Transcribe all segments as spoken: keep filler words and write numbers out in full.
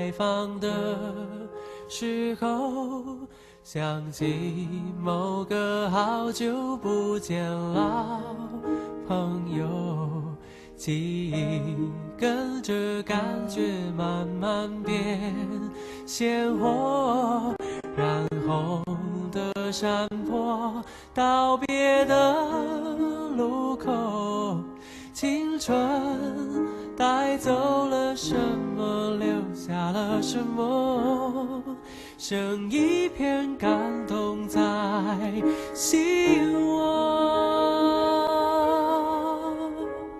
开放的时候，想起某个好久不见老朋友，记忆跟着感觉慢慢变鲜活，染红的山坡，道别的路口，青春带走了什么，留下了什么，剩一片感动在心窝。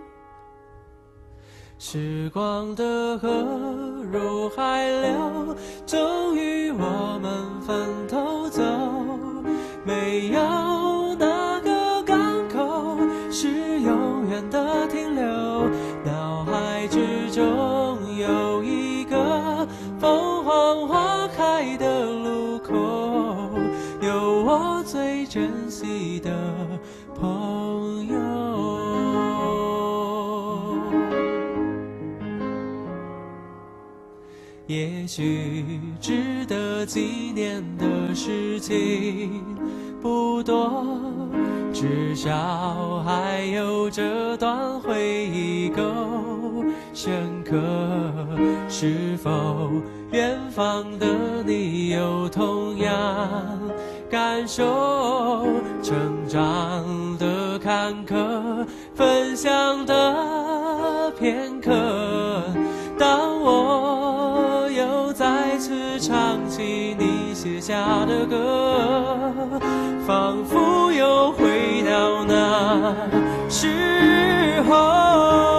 时光的河入海流，终于我们分头走，没有哪个港口是永远的停留，脑海之中有一个凤凰花开的路口，有我最珍惜的朋友。也许值得纪念的事情不多，至少还有这段回忆够深刻。是否远方的你有同样感受？成长的坎坷，分享的片刻，当我又再次唱起你写下的歌，仿佛又回到那时候。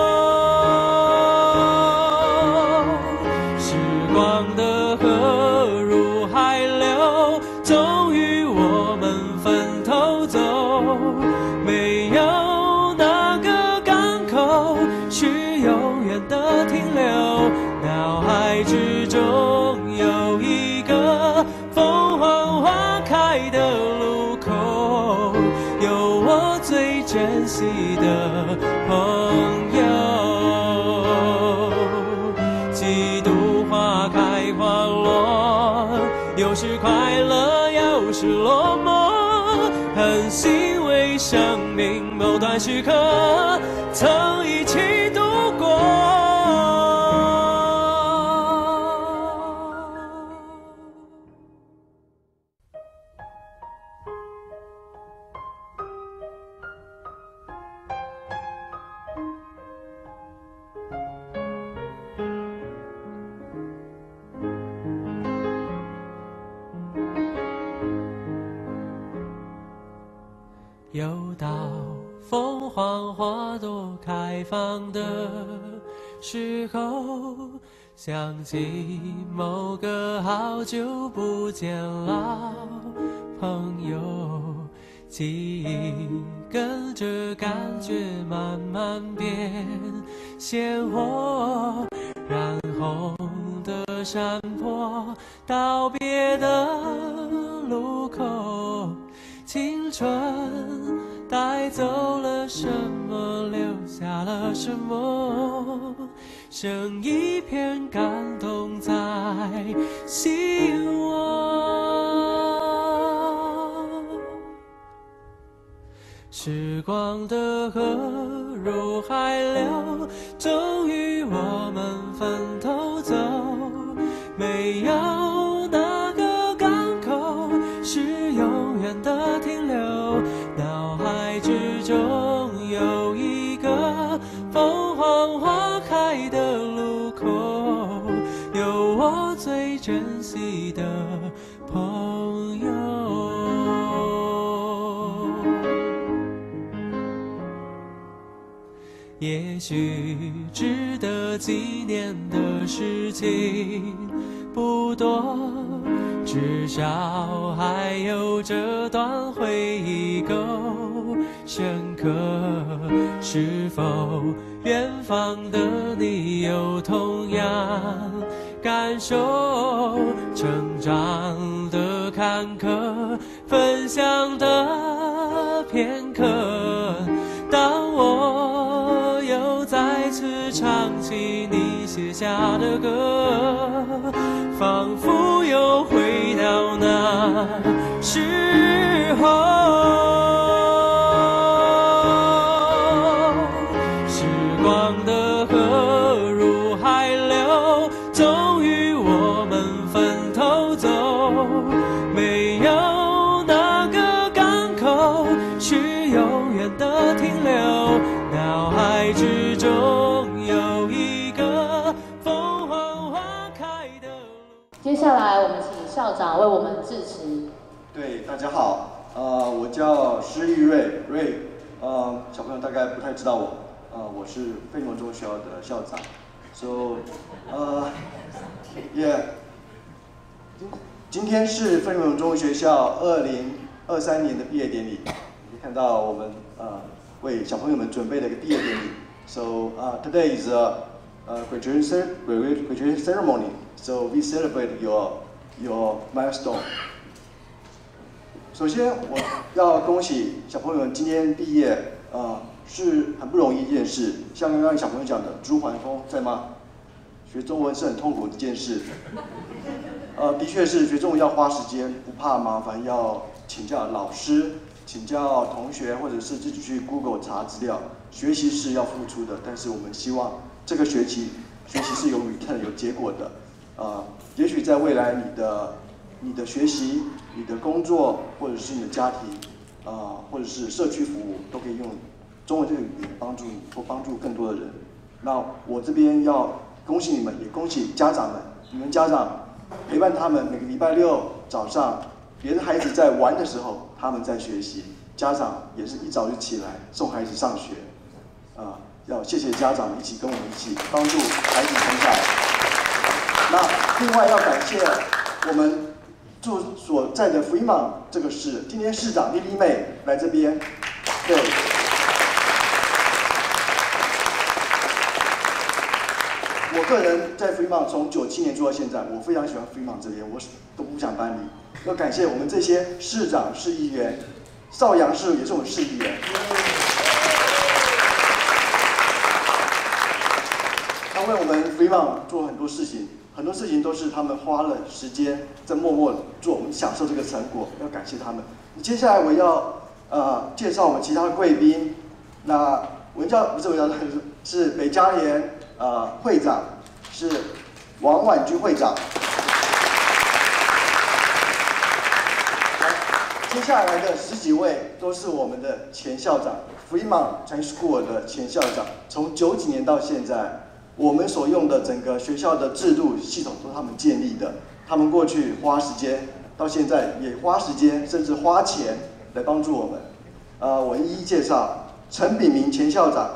时光的河入海流，终于我们分头走，没有哪个港口是永远的停留，脑海之中有一个凤凰花开的路口，有我最珍惜的朋友。几度花开花落，有时快乐有时落寞，很欣慰生命某段时刻曾一起度过。又到凤凰花朵开放的时候，想起某个好久不见老朋友，记忆跟着感觉慢慢变鲜活，染红的山坡，道别的路口，青春带走了什么，留下了什么，剩一片感动在心窝。时光的河入海流，终于我们分头走，没有哪个港口是永远的停留，脑海之中有一个凤凰花开的路口，有我最珍惜的朋友。也许值得纪念的事情不多，至少还有这段回忆够深刻。是否远方的你有同样感受？成长的坎坷，分享的片刻，当我又再次唱起你写写下的歌，仿佛又回到那时候。时光的河入海流，终于我们分头走，没有哪个港口是永远的停留，脑海之中有一个凤凰花开的路。 接下来我们请校长为我们致辞。 对，大家好，呃，我叫施玉瑞，瑞，呃，小朋友大概不太知道我，呃，我是飞龙中学校的校长 ，so， 呃，也，今天是飞龙中学校二零二三年的毕业典礼，可以看到我们呃为小朋友们准备的一个毕业典礼 ，so， uh, today is a, a graduation graduation ceremony, so we celebrate your your milestone. 首先，我要恭喜小朋友们今天毕业，呃，是很不容易一件事。像刚刚小朋友讲的，朱环峰在吗？学中文是很痛苦的一件事。呃，的确是学中文要花时间，不怕麻烦，要请教老师、请教同学，或者是自己去 Google 查资料。学习是要付出的，但是我们希望这个学期学习是有 return 有结果的。呃，也许在未来你的你的学习、你的工作，或者是你的家庭，啊、呃，或者是社区服务，都可以用中文这个语言帮助你，或帮助更多的人。那我这边要恭喜你们，也恭喜家长们，你们家长陪伴他们每个礼拜六早上，别的孩子在玩的时候，他们在学习，家长也是一早就起来送孩子上学，啊、呃，要谢谢家长一起跟我们一起帮助孩子成长。那另外要感谢我们住所在的 Fremont 这个市，今天市长莉莉妹来这边，对，我个人在 Fremont 从九七年住到现在，我非常喜欢 Fremont 这边，我都不想搬离。要感谢我们这些市长、市议员，邵阳市也是我们市议员，他为我们 Fremont 做很多事情。很多事情都是他们花了时间在默默做，我们享受这个成果，要感谢他们。接下来我要呃介绍我们其他的贵宾，那文教不是文教是北嘉联呃会长是王婉君会长。接下来的十几位都是我们的前校长 ，Fremont Chinese School 的前校长，从九几年到现在。我们所用的整个学校的制度系统都是他们建立的，他们过去花时间，到现在也花时间，甚至花钱来帮助我们。呃，我一一介绍，陈炳明前校长，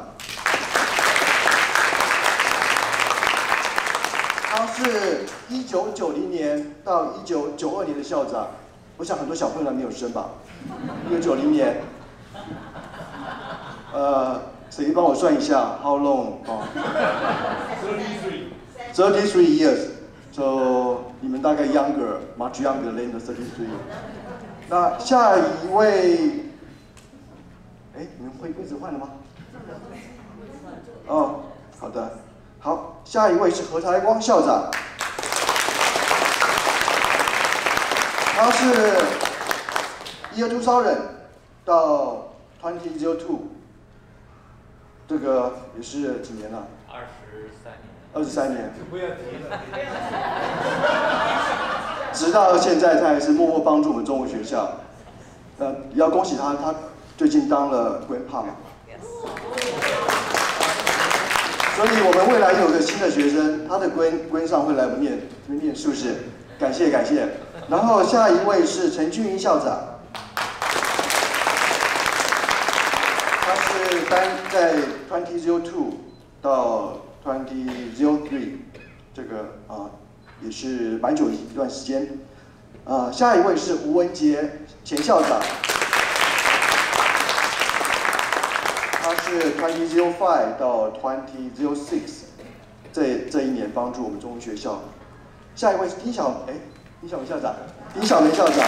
他是一九九零年到一九九二年的校长，我想很多小朋友还没有生吧，一九九零年，呃。谁帮我算一下 ？How long？ 哦 thirty-three years。So 你们大概 younger, much younger than the thirty-three。那下一位，哎，你们会位置换了吗？哦，好的，好，下一位是何才光校长，他是 year two thousand 到 twenty oh two。这个也是几年了？二十三年。二十三年。不要提了。直到现在，他还是默默帮助我们中文学校。呃，也要恭喜他，他最近当了 grandpa 嘛。所以我们未来有个新的学生，他的 grand grandson 会来我们念念，是不是？感谢感谢。然后下一位是陈俊英校长。单在 twenty oh two 到 twenty oh three 这个啊、呃、也是蛮久一段时间。啊、呃，下一位是吴文杰前校长，他是 twenty oh five 到 twenty oh six 这这一年帮助我们中文学校。下一位是丁小哎丁小梅校长，丁小梅校长。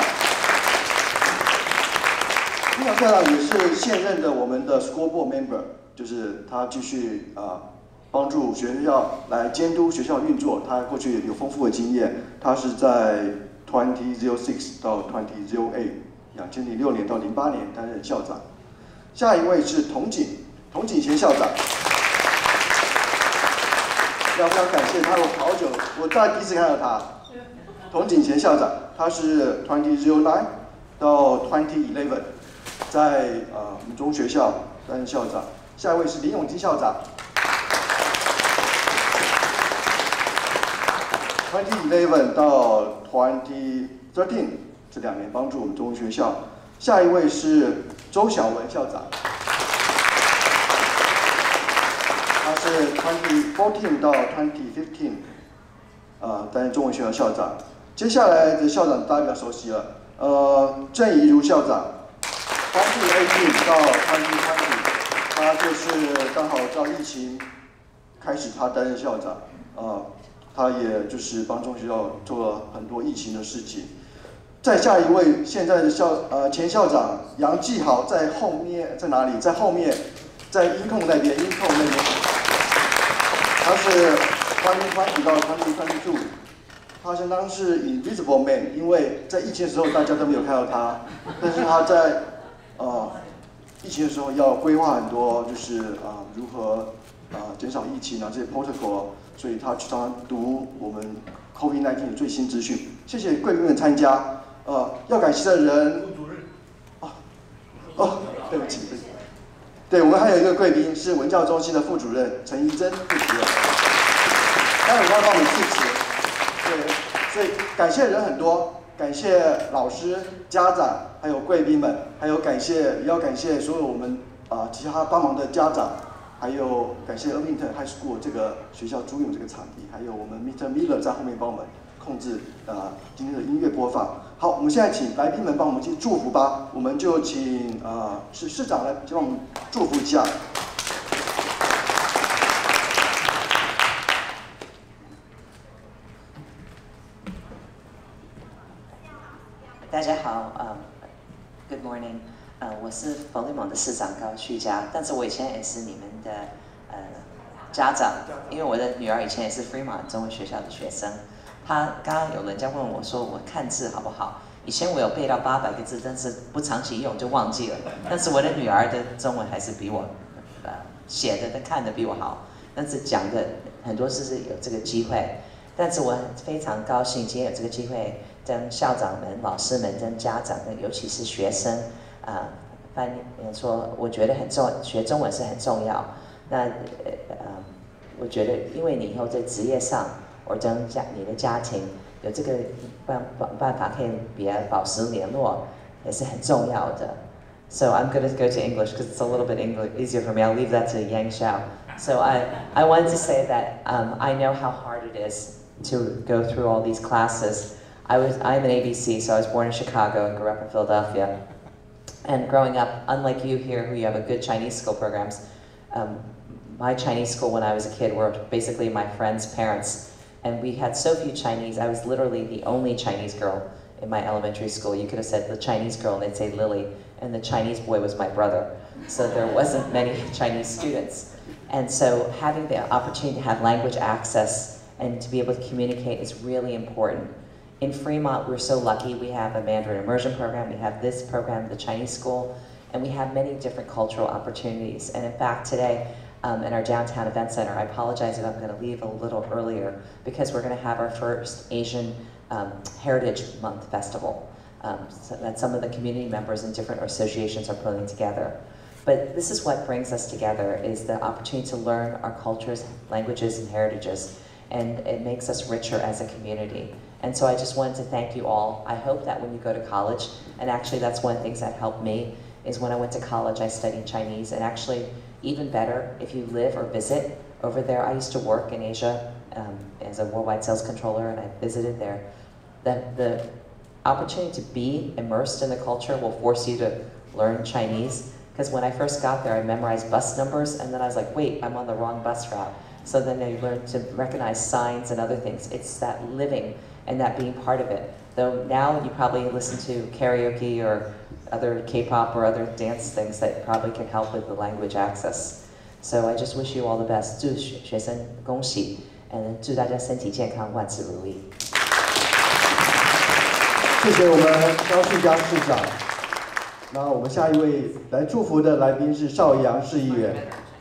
丁小校长也是现任的我们的 school board member， 就是他继续啊、呃、 帮助学校来监督学校运作。他过去有丰富的经验，他是在 twenty oh six 到 twenty oh eight， 两千零六年到零八年担任校长。下一位是童景，童景前校长。要非常感谢他，我好久，我大概第一次看到他。童景前校长，他是 twenty oh nine 到 twenty eleven， 在呃我们中学校担任校长。下一位是林永基校长 ，twenty eleven 到 twenty thirteen 这两年帮助我们中学校。下一位是周小文校长。 他是 twenty fourteen 到 twenty fifteen， 呃，担任中文学校校长。接下来的校长大家比较熟悉了，呃，郑怡如校长 ，twenty eighteen 到 twenty twenty， 他就是刚好到疫情开始，他担任校长，呃，他也就是帮中学校做了很多疫情的事情。再下一位，现在的校呃前校长杨继豪在后面，在哪里？在后面，在音控那边，音控那边。 他是 twenty twenty 到 twenty twenty-two， 他相当是 invisible man， 因为在疫情的时候大家都没有看到他，但是他在呃疫情的时候要规划很多，就是啊、呃、如何啊、呃、减少疫情啊这些 protocol， 所以他常常读我们 COVID nineteen 的最新资讯。谢谢贵宾们参加，呃要感谢的人，哦哦对不起。 对，我们还有一个贵宾是文教中心的副主任陈怡珍副主任，待会他帮我们致辞。对，所以感谢人很多，感谢老师、家长，还有贵宾们，还有感谢也要感谢所有我们啊、呃、其他帮忙的家长，还有感谢 Fremont High School 这个学校租用这个场地，还有我们 mister Miller 在后面帮我们控制啊、呃、今天的音乐播放。 好，我们现在请来宾们帮我们去祝福吧。我们就请呃市市长来帮我们祝福一下。 大家好，呃、uh, ，Good morning， 呃、uh, ，我是冯利蒙的市长高旭佳，但是我以前也是你们的呃家长，因为我的女儿以前也是 Fremont 中文学校的学生。 他刚刚有人家问我说我看字好不好？以前我有背到八百个字，但是不长期用就忘记了。但是我的女儿的中文还是比我，呃，写的、看的比我好，但是讲的很多事是有这个机会。但是我非常高兴今天有这个机会跟校长们、老师们、跟家长们，尤其是学生，啊、呃，翻译说我觉得很重，学中文是很重要。那呃呃，我觉得因为你以后在职业上。 或者家你的家庭有这个办办法可以别保持联络，也是很重要的。So I'm going to go to English because it's a little bit English, easier for me. I'll leave that to Yang Xiao. So I I wanted to say that um, I know how hard it is to go through all these classes. I was I'm an A B C, so I was born in Chicago and grew up in Philadelphia. And growing up, unlike you here, who you have a good Chinese school programs, um, my Chinese school when I was a kid were basically my friends' parents. And we had so few Chinese, I was literally the only Chinese girl in my elementary school. You could have said the Chinese girl and they'd say Lily, and the Chinese boy was my brother. So there wasn't many Chinese students. And so having the opportunity to have language access and to be able to communicate is really important. In Fremont, we're so lucky. We have a Mandarin immersion program, we have this program, the Chinese school, and we have many different cultural opportunities. And in fact, today, Um, in our downtown event center. I apologize if I'm going to leave a little earlier because we're going to have our first Asian um, Heritage Month festival um, so that some of the community members and different associations are putting together. But this is what brings us together, is the opportunity to learn our cultures, languages, and heritages, and it makes us richer as a community. And so I just wanted to thank you all. I hope that when you go to college, and actually that's one of the things that helped me, is when I went to college I studied Chinese, and actually even better, if you live or visit over there. I used to work in Asia um, as a worldwide sales controller, and I visited there. The, the opportunity to be immersed in the culture will force you to learn Chinese, because when I first got there, I memorized bus numbers, and then I was like, wait, I'm on the wrong bus route. So then I learned to recognize signs and other things. It's that living and that being part of it. Though now you probably listen to karaoke or other K-pop or other dance things that probably can help with the language access. So I just wish you all the best， 祝学学生恭喜，嗯，祝大家身体健康，万事如意。 谢谢我们高旭佳市长。那我们下一位来祝福的来宾是邵阳市议员。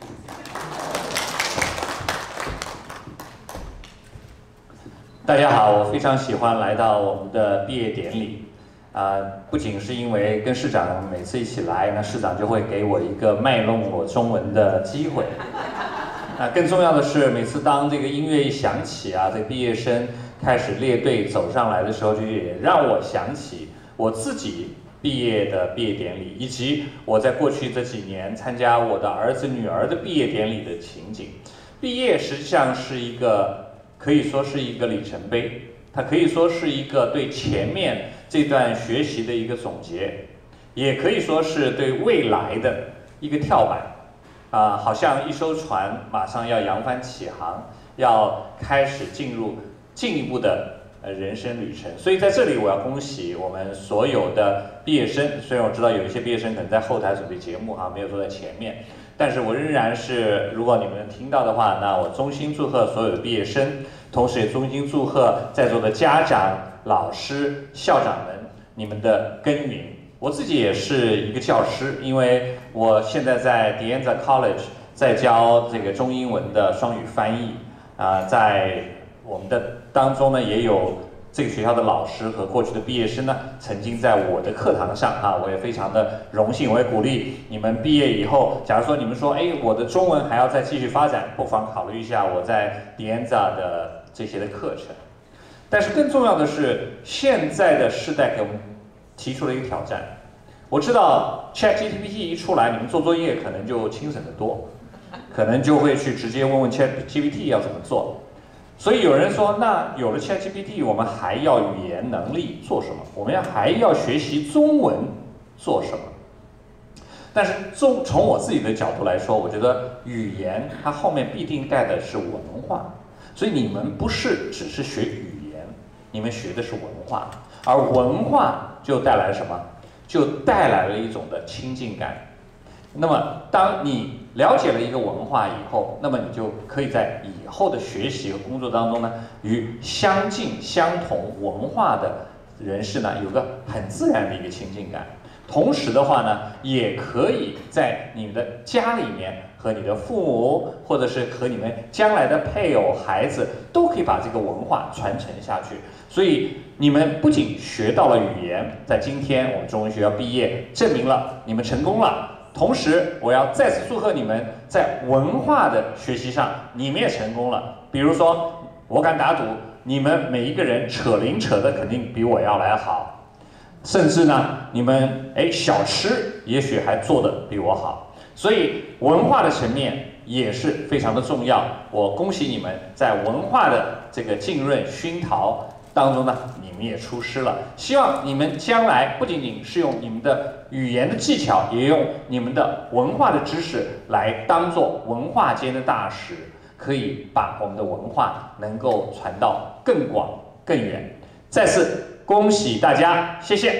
大家好，我非常喜欢来到我们的毕业典礼。啊、呃，不仅是因为跟市长每次一起来，那市长就会给我一个卖弄我中文的机会。那更重要的是，每次当这个音乐一响起啊，这毕业生开始列队走上来的时候，就也让我想起我自己毕业的毕业典礼，以及我在过去这几年参加我的儿子女儿的毕业典礼的情景。毕业实际上是一个，可以说是一个里程碑，它可以说是一个对前面这段学习的一个总结，也可以说是对未来的一个跳板。啊、呃，好像一艘船马上要扬帆起航，要开始进入进一步的呃人生旅程。所以在这里，我要恭喜我们所有的毕业生。虽然我知道有一些毕业生可能在后台准备节目啊，没有坐在前面，但是我仍然是，如果你们听到的话，那我衷心祝贺所有的毕业生，同时也衷心祝贺在座的家长、老师、校长们，你们的耕耘。我自己也是一个教师，因为我现在在 D A N Z A College 在教这个中英文的双语翻译啊、呃，在我们的当中呢，也有这个学校的老师和过去的毕业生呢，曾经在我的课堂上啊，我也非常的荣幸，我也鼓励你们毕业以后，假如说你们说，哎，我的中文还要再继续发展，不妨考虑一下我在 D A N Z A 的这些的课程。但是更重要的是，现在的时代给我们提出了一个挑战。我知道 Chat G P T 一出来，你们做作业可能就轻省得多，可能就会去直接问问 Chat G P T 要怎么做。所以有人说，那有了 Chat G P T， 我们还要语言能力做什么？我们要还要学习中文做什么？但是从从我自己的角度来说，我觉得语言它后面必定带的是文化，所以你们不是只是学语言，你们学的是文化，而文化就带来什么？就带来了一种的亲近感。那么，当你了解了一个文化以后，那么你就可以在以后的学习和工作当中呢，与相近相同文化的人士呢，有个很自然的一个亲近感。同时的话呢，也可以在你的家里面和你的父母，或者是和你们将来的配偶、孩子，都可以把这个文化传承下去。所以你们不仅学到了语言，在今天我们中文学校毕业，证明了你们成功了。同时，我要再次祝贺你们在文化的学习上，你们也成功了。比如说，我敢打赌，你们每一个人扯铃扯的肯定比我要来好。甚至呢，你们哎小吃也许还做得比我好，所以文化的层面也是非常的重要。我恭喜你们在文化的这个浸润熏陶当中呢，你们也出师了。希望你们将来不仅仅是用你们的语言的技巧，也用你们的文化的知识来当做文化间的大使，可以把我们的文化能够传到更广更远。再次恭喜大家，谢谢。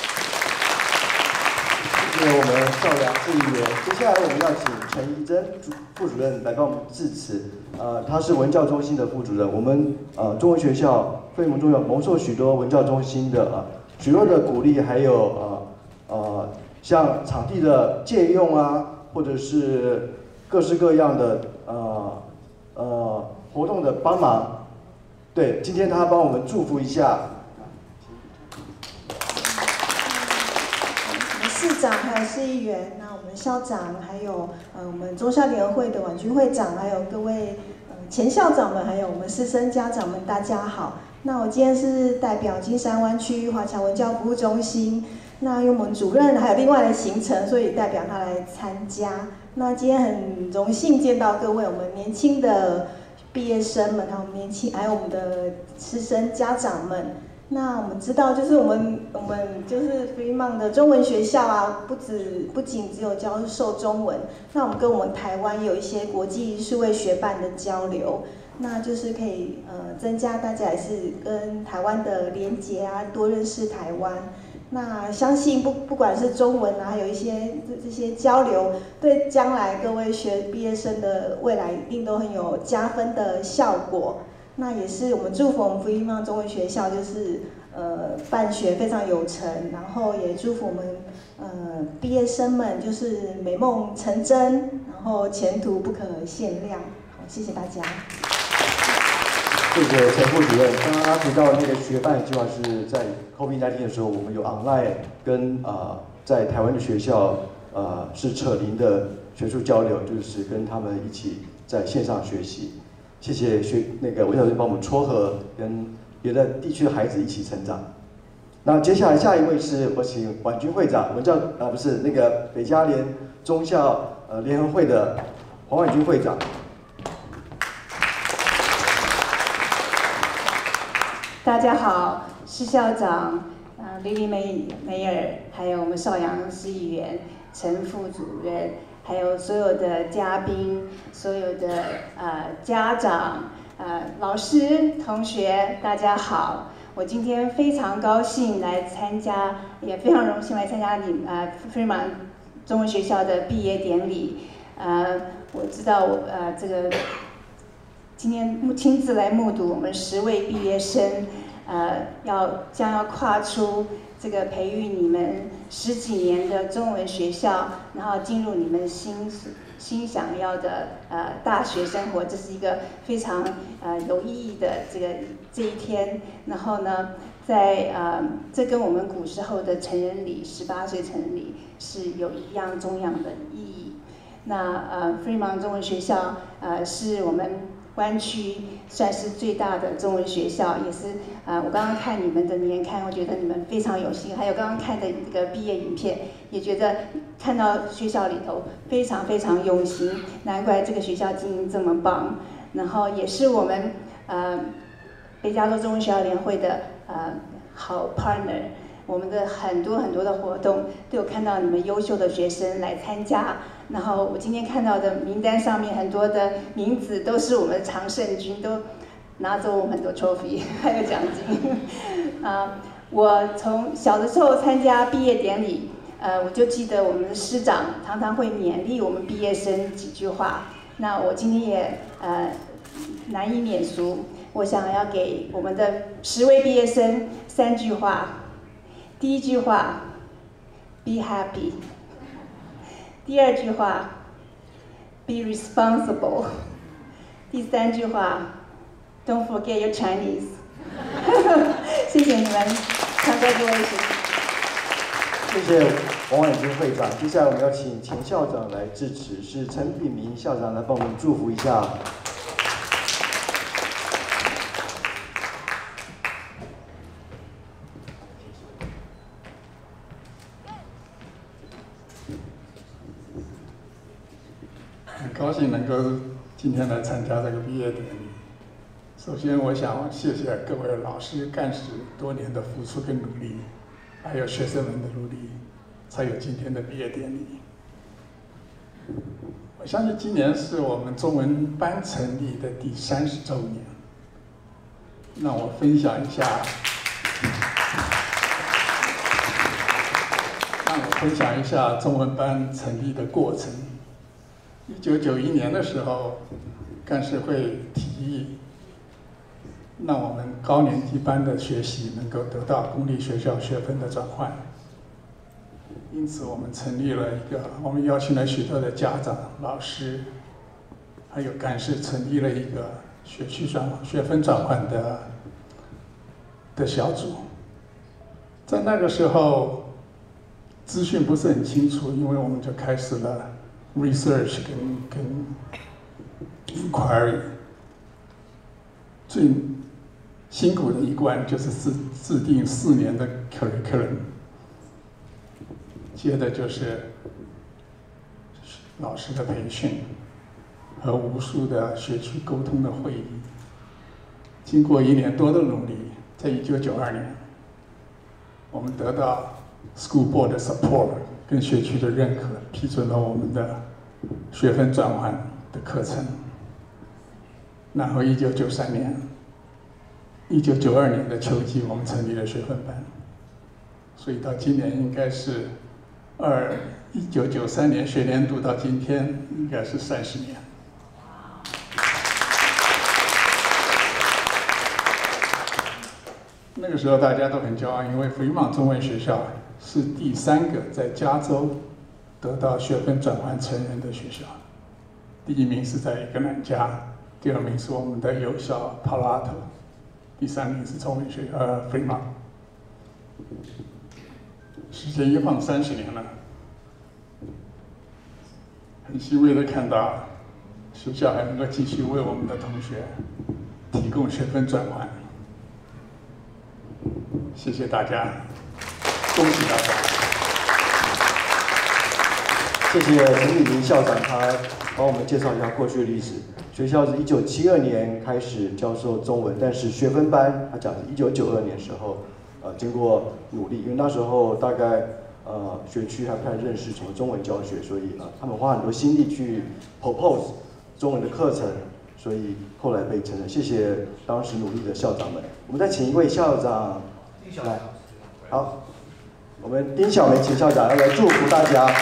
谢谢我们邵阳市议员。接下来我们要请陈怡珍副主任来帮我们致辞。呃，他是文教中心的副主任。我们呃中文学校费蒙中学蒙受许多文教中心的呃许多的鼓励，还有呃呃像场地的借用啊，或者是各式各样的呃呃活动的帮忙。对，今天他帮我们祝福一下。 市长还有市议员，那我们校长，还有呃我们中校联合会的婉君会长，还有各位呃前校长们，还有我们师生家长们，大家好。那我今天是代表金山湾区华侨文教服务中心，那因为我们主任还有另外的行程，所以代表他来参加。那今天很荣幸见到各位我们年轻的毕业生们，还有年轻，还有我们的师生家长们。那我们知道，就是我们我们就是 Fremont 的中文学校啊，不止不仅只有教授中文，那我们跟我们台湾有一些国际数位学伴的交流，那就是可以呃增加大家也是跟台湾的连结啊，多认识台湾。 那相信不不管是中文啊，还有一些这这些交流，对将来各位学毕业生的未来一定都很有加分的效果。那也是我们祝福我们Fremont中文学校就是呃办学非常有成，然后也祝福我们呃毕业生们就是美梦成真，然后前途不可限量。好，谢谢大家。 谢谢陈副主任。刚刚他提到那个学伴计划是在 COVID 十九 的时候，我们有 online 跟呃在台湾的学校呃是扯铃的学术交流，就是跟他们一起在线上学习。谢谢学那个文小师帮我们撮合跟别的地区的孩子一起成长。那接下来下一位是我请婉君会长，文教啊不是那个北嘉联中校呃联合会的黄婉君会长。 大家好，是校长，呃，莉莉梅梅尔，还有我们邵阳市议员、陈副主任，还有所有的嘉宾、所有的呃家长、呃老师、同学，大家好。我今天非常高兴来参加，也非常荣幸来参加你呃Fremont中文学校的毕业典礼。呃，我知道我呃这个。今天目亲自来目睹我们十位毕业生，呃，要将要跨出这个培育你们十几年的中文学校，然后进入你们心心想要的呃大学生活，这是一个非常呃有意义的这个这一天。然后呢，在呃这跟我们古时候的成人礼，十八岁成人礼是有一样重要的意义。那呃，Fremont中文学校呃是我们湾区算是最大的中文学校，也是呃，我刚刚看你们的年刊，我觉得你们非常有心，还有刚刚看的这个毕业影片，也觉得看到学校里头非常非常用心，难怪这个学校经营这么棒。然后也是我们呃北加州中文学校联会的呃好 partner， 我们的很多很多的活动都有看到你们优秀的学生来参加。然后我今天看到的名单上面很多的名字都是我们的常胜军，都拿走我们很多 trophy 还有奖金。啊，我从小的时候参加毕业典礼，呃，我就记得我们的师长常常会勉励我们毕业生几句话。那我今天也呃难以免俗，我想要给我们的十位毕业生三句话。第一句话 ，Be happy。第二句话 ，Be responsible。第三句话 ，Don't forget your Chinese 。谢谢你们 ，Congratulations。 谢谢王婉君会长。接下来我们要请前校长来致辞，是陈炳明校长来帮我们祝福一下。 很高兴能够今天来参加这个毕业典礼。首先，我想谢谢各位老师、干事多年的付出跟努力，还有学生们的努力，才有今天的毕业典礼。我相信今年是我们中文班成立的第三十周年。让我分享一下，让我分享一下中文班成立的过程。一九九一年的时候，干事会提议，让我们高年级班的学习能够得到公立学校学分的转换。因此，我们成立了一个，我们邀请了许多的家长、老师，还有干事，成立了一个学区转学分转换的的小组。在那个时候，资讯不是很清楚，因为我们就开始了 research 跟跟 inquiry。最辛苦的一关就是制制定四年的 curriculum， 接着就是老师的培训和无数的学区沟通的会议。经过一年多的努力，在一九九二年，我们得到 school board 的 support 跟学区的认可，批准了我们的学分转换的课程。然后一九九三年、一九九二年的秋季，我们成立了学分班。 所以到今年应该是二一九九三年学年度到今天应该是三十年。那个时候大家都很骄傲，因为Fremont中文学校是第三个在加州得到学分转换成人的学校，第一名是在格兰加，第二名是我们的友校 Palo Alto， 第三名是中文学呃 Fremont。时间一晃三十年了，很欣慰的看到学校还能够继续为我们的同学提供学分转换。谢谢大家，恭喜大家！ 谢谢陈礼明校长，他帮我们介绍一下过去的历史。学校是一九七二年开始教授中文，但是学分班他讲是一九九二年时候，呃，经过努力，因为那时候大概呃学区还不太认识什么中文教学，所以呃他们花很多心力去 propose 中文的课程，所以后来被承认。谢谢当时努力的校长们。我们再请一位校长来，好，我们丁小梅请校长要来祝福大家。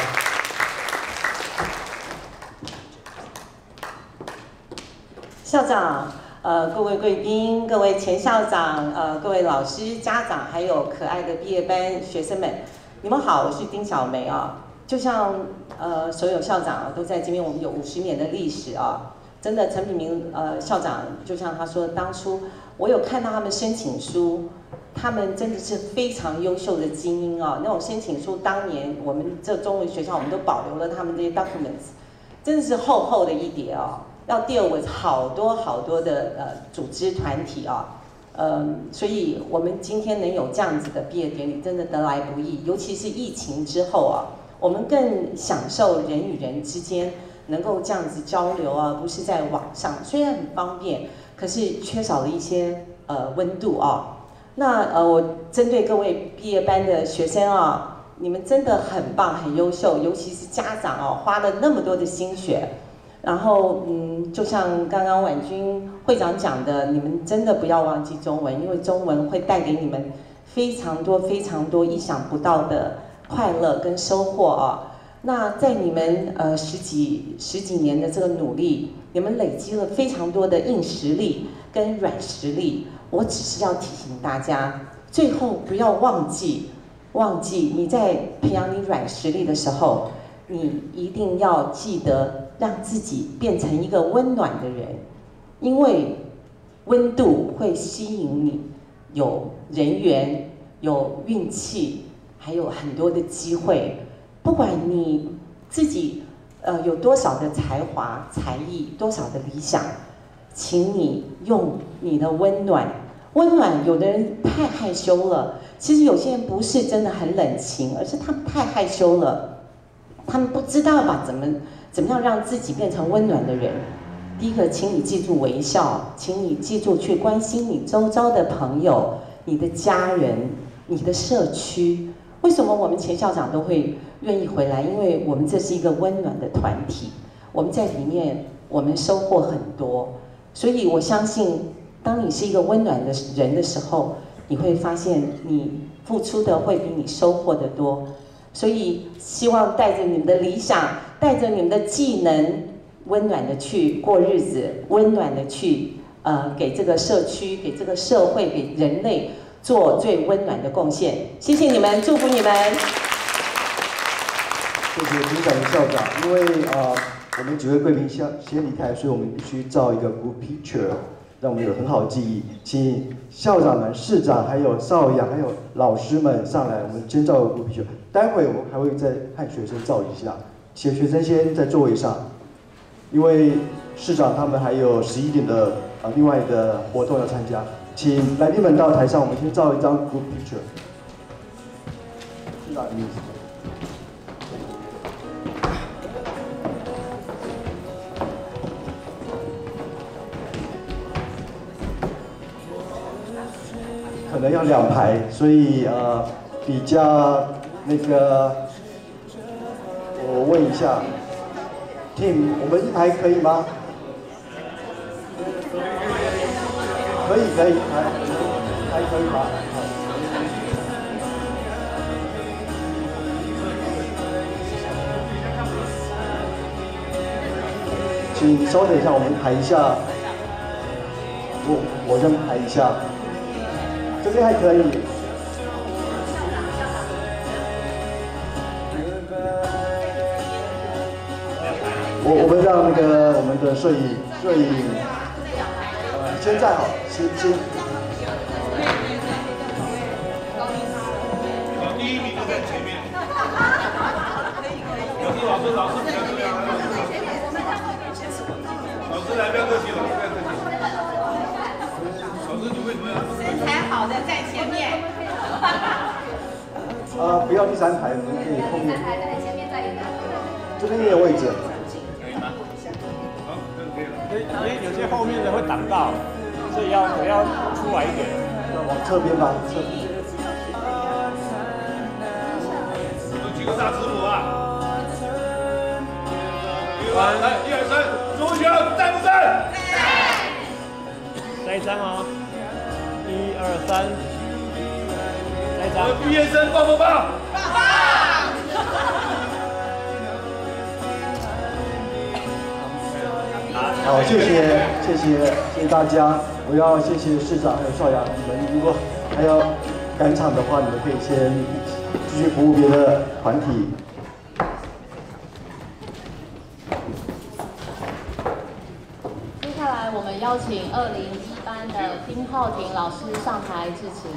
校长，呃，各位贵宾，各位前校长，呃，各位老师、家长，还有可爱的毕业班学生们，你们好，我是丁小梅啊。就像呃所有校长都在这边，我们有五十年的历史啊。真的，陈炳明呃校长，就像他说，当初我有看到他们申请书，他们真的是非常优秀的精英啊。那种申请书，当年我们这中文学校，我们都保留了他们这些 documents， 真的是厚厚的一叠啊。要 deal with 好多好多的呃组织团体啊，嗯，所以我们今天能有这样子的毕业典礼，真的得来不易。尤其是疫情之后啊，我们更享受人与人之间能够这样子交流啊，不是在网上，虽然很方便，可是缺少了一些呃温度啊。那呃，我针对各位毕业班的学生啊，你们真的很棒，很优秀，尤其是家长哦，花了那么多的心血。然后，嗯，就像刚刚婉君会长讲的，你们真的不要忘记中文，因为中文会带给你们非常多、非常多意想不到的快乐跟收获啊。那在你们呃十几十几年的这个努力，你们累积了非常多的硬实力跟软实力。我只是要提醒大家，最后不要忘记，忘记你在培养你软实力的时候，你一定要记得。让自己变成一个温暖的人，因为温度会吸引你，有人缘，有运气，还有很多的机会。不管你自己呃有多少的才华、才艺，多少的理想，请你用你的温暖。温暖，有的人太害羞了，其实有些人不是真的很冷情，而是他们太害羞了，他们不知道把怎么。怎么样让自己变成温暖的人？第一个，请你记住微笑，请你记住去关心你周遭的朋友、你的家人、你的社区。为什么我们前校长都会愿意回来？因为我们这是一个温暖的团体，我们在里面我们收获很多。所以我相信，当你是一个温暖的人的时候，你会发现你付出的会比你收获的多。所以希望带着你们的理想，带着你们的技能，温暖的去过日子，温暖的去呃给这个社区、给这个社会、给人类做最温暖的贡献。谢谢你们，祝福你们。 谢谢丁小梅校长，因为呃我们几位贵宾先先离开，所以我们必须照一个 group picture， 让我们有很好的记忆。请校长们、市长、还有少阳、还有老师们上来，我们先照个 group picture。待会我们还会再和学生照一下，请学生先在座位上，因为市长他们还有十一点的啊另外的活动要参加，请来宾们到台上，我们先照一张 group picture。市长，你。可能要两排，所以呃比较。那个，我问一下 ，Tim， 我们一排可以吗？可以，可以，还还可以吗？ 请稍等一下，我们排一下。我我先排一下，这边还可以。我我们让那个我们的摄影摄影，呃，先站好，先先。 第一名就在前面。老师老师老师不要这样，老师来不要客气，老师不要客气。老师你为什么要？ 身材好的在前面。 啊，不要第三排，我们可以后面。第三排在前面再一排。这边也有位置。可以吗？好，这个可以了。因为有些后面的会挡到，所以要我要出来一点，往侧边吧，侧边。有几个大字母啊？来，一二三，周学在不在？在。下一张哦。一二三。下一张。毕业生棒不棒？棒！好，谢谢，谢谢，谢谢大家。我要谢谢市长还有少阳，你们如果还要赶场的话，你们可以先继续服务别的团体。 接下来我们邀请二零一班的丁浩庭老师上台致辞。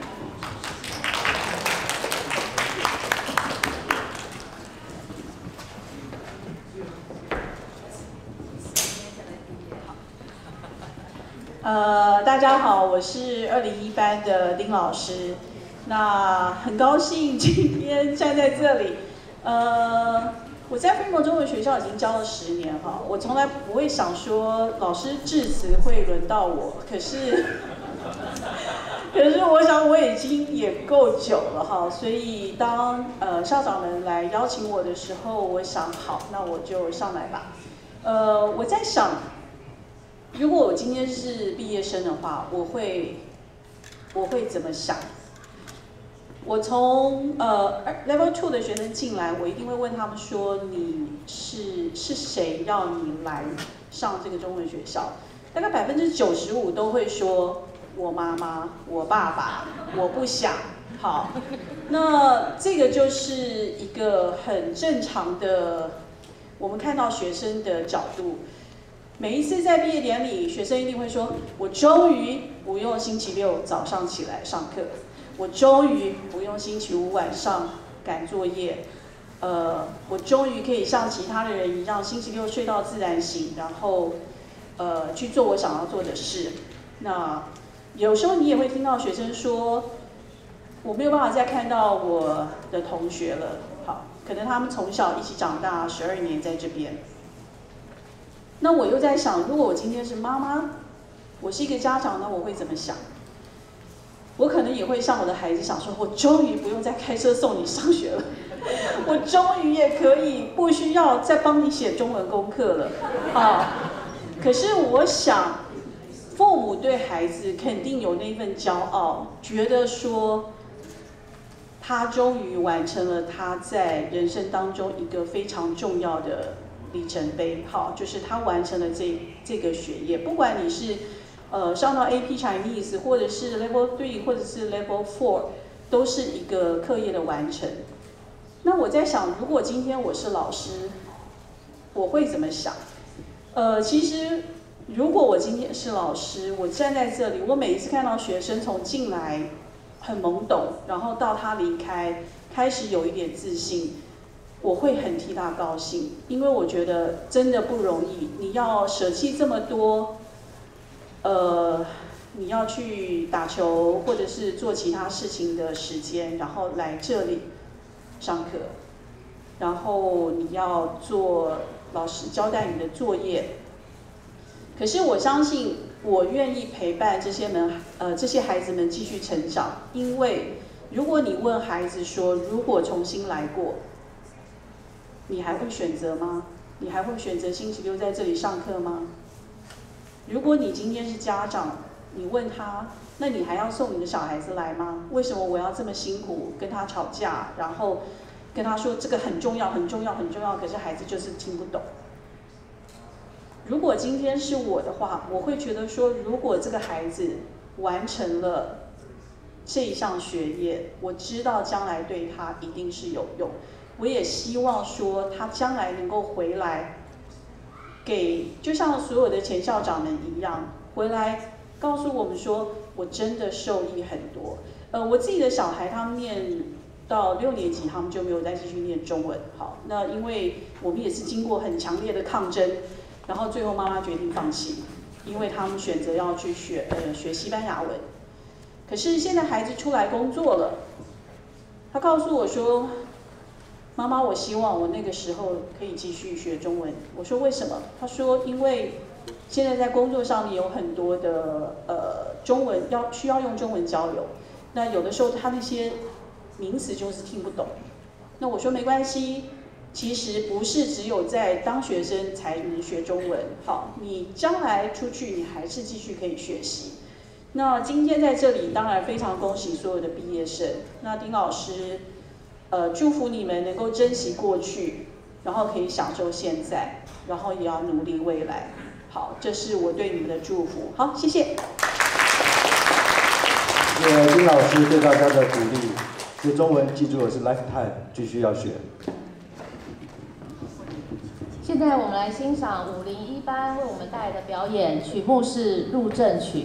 呃，大家好，我是二零一班的丁老师。那很高兴今天站在这里。呃，我在Fremont中文学校已经教了十年哈，我从来不会想说老师致辞会轮到我，可是，可是我想我已经也够久了哈，所以当呃校长们来邀请我的时候，我想好，那我就上来吧。呃，我在想。如果我今天是毕业生的话，我会我会怎么想？我从呃 level two 的学生进来，我一定会问他们说，你是是谁让你来上这个中文学校？大概百分之九十五都会说我妈妈、我爸爸，我不想。好，那这个就是一个很正常的，我们看到学生的角度。每一次在毕业典礼，学生一定会说：“我终于不用星期六早上起来上课，我终于不用星期五晚上赶作业，呃，我终于可以像其他的人一样，星期六睡到自然醒，然后呃去做我想要做的事。”那有时候你也会听到学生说：“我没有办法再看到我的同学了。”好，可能他们从小一起长大，十二年在这边。那我又在想，如果我今天是妈妈，我是一个家长，那我会怎么想？我可能也会像我的孩子想说，我终于不用再开车送你上学了，我终于也可以不需要再帮你写中文功课了啊！可是我想，父母对孩子肯定有那份骄傲，觉得说他终于完成了他在人生当中一个非常重要的里程碑，好，就是他完成了这这个学业，不管你是呃上到 A P Chinese， 或者是 Level three， 或者是 Level four， 都是一个课业的完成。那我在想，如果今天我是老师，我会怎么想？呃，其实如果我今天是老师，我站在这里，我每一次看到学生从进来很懵懂，然后到他离开，开始有一点自信。我会很替他高兴，因为我觉得真的不容易。你要舍弃这么多，呃，你要去打球或者是做其他事情的时间，然后来这里上课，然后你要做老师交代你的作业。可是我相信，我愿意陪伴这些们，呃，这些孩子们继续成长，因为如果你问孩子说，如果重新来过，你还会选择吗？你还会选择星期六在这里上课吗？如果你今天是家长，你问他，那你还要送你的小孩子来吗？为什么我要这么辛苦跟他吵架，然后跟他说这个很重要、很重要、很重要，可是孩子就是听不懂。 如果今天是我的话，我会觉得说，如果这个孩子完成了这一项学业，我知道将来对他一定是有用。我也希望说，他将来能够回来，给就像所有的前校长们一样，回来告诉我们说，我真的受益很多。呃，我自己的小孩他们念到六年级，他们就没有再继续念中文。好，那因为我们也是经过很强烈的抗争，然后最后妈妈决定放弃，因为他们选择要去学呃学西班牙文。可是现在孩子出来工作了，他告诉我说：“妈妈，我希望我那个时候可以继续学中文。”我说：“为什么？”他说：“因为现在在工作上面有很多的呃中文要需要用中文交流，那有的时候他那些名词就是听不懂。”那我说没关系，其实不是只有在当学生才能学中文，好，你将来出去你还是继续可以学习。那今天在这里，当然非常恭喜所有的毕业生。那丁老师，呃，祝福你们能够珍惜过去，然后可以享受现在，然后也要努力未来。好，这是我对你们的祝福。好，谢谢。 谢谢丁老师对大家的鼓励。学中文记住的是 lifetime， 继续要学。 现在我们来欣赏五零一班为我们带来的表演，曲目是《入阵曲》。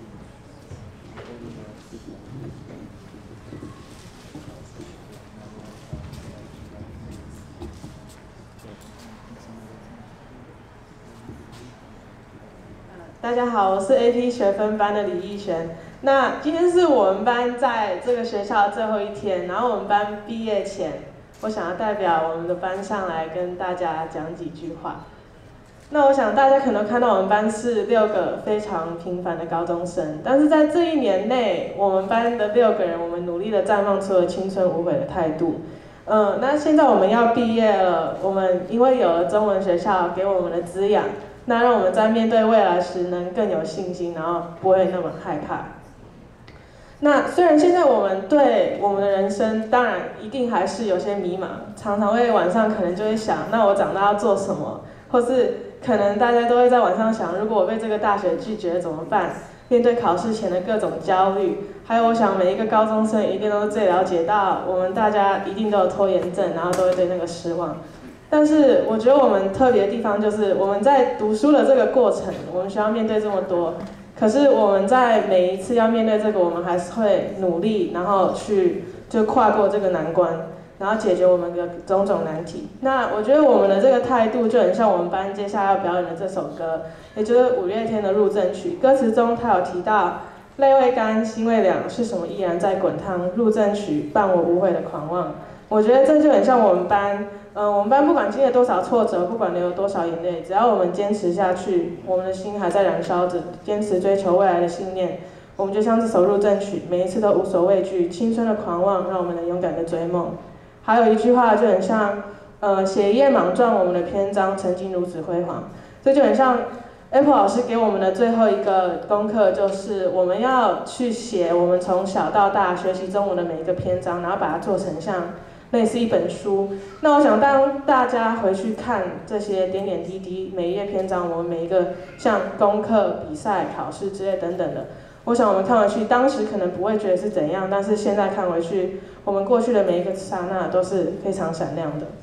大家好，我是 A P 学分班的李逸璇。那今天是我们班在这个学校的最后一天，然后我们班毕业前，我想要代表我们的班上来跟大家讲几句话。那我想大家可能看到我们班是六个非常平凡的高中生，但是在这一年内，我们班的六个人，我们努力的绽放出了青春无悔的态度。嗯，那现在我们要毕业了，我们因为有了中文学校给我们的滋养。那让我们在面对未来时能更有信心，然后不会那么害怕。那虽然现在我们对我们的人生，当然一定还是有些迷茫，常常会晚上可能就会想，那我长大要做什么？或是可能大家都会在晚上想，如果我被这个大学拒绝怎么办？面对考试前的各种焦虑，还有我想每一个高中生一定都是最了解到，我们大家一定都有拖延症，然后都会对那个失望。但是我觉得我们特别的地方就是我们在读书的这个过程，我们需要面对这么多，可是我们在每一次要面对这个，我们还是会努力，然后去就跨过这个难关，然后解决我们的种种难题。那我觉得我们的这个态度就很像我们班接下来要表演的这首歌，也就是五月天的《入阵曲》。歌词中他有提到泪未干，心未凉，是什么依然在滚烫？入阵曲伴我无悔的狂妄。我觉得这就很像我们班。嗯，我们班不管经历了多少挫折，不管流了多少眼泪，只要我们坚持下去，我们的心还在燃烧着，坚持追求未来的信念，我们就像这首入阵曲，每一次都无所畏惧，青春的狂妄让我们能勇敢的追梦。还有一句话就很像，呃，写一页莽撞我们的篇章，曾经如此辉煌。这就很像 Apple 老师给我们的最后一个功课，就是我们要去写我们从小到大学习中文的每一个篇章，然后把它做成像类似一本书。那我想当大家回去看这些点点滴滴，每一页篇章，我们每一个像功课、比赛、考试之类等等的，我想我们看回去，当时可能不会觉得是怎样，但是现在看回去，我们过去的每一个刹那都是非常闪亮的。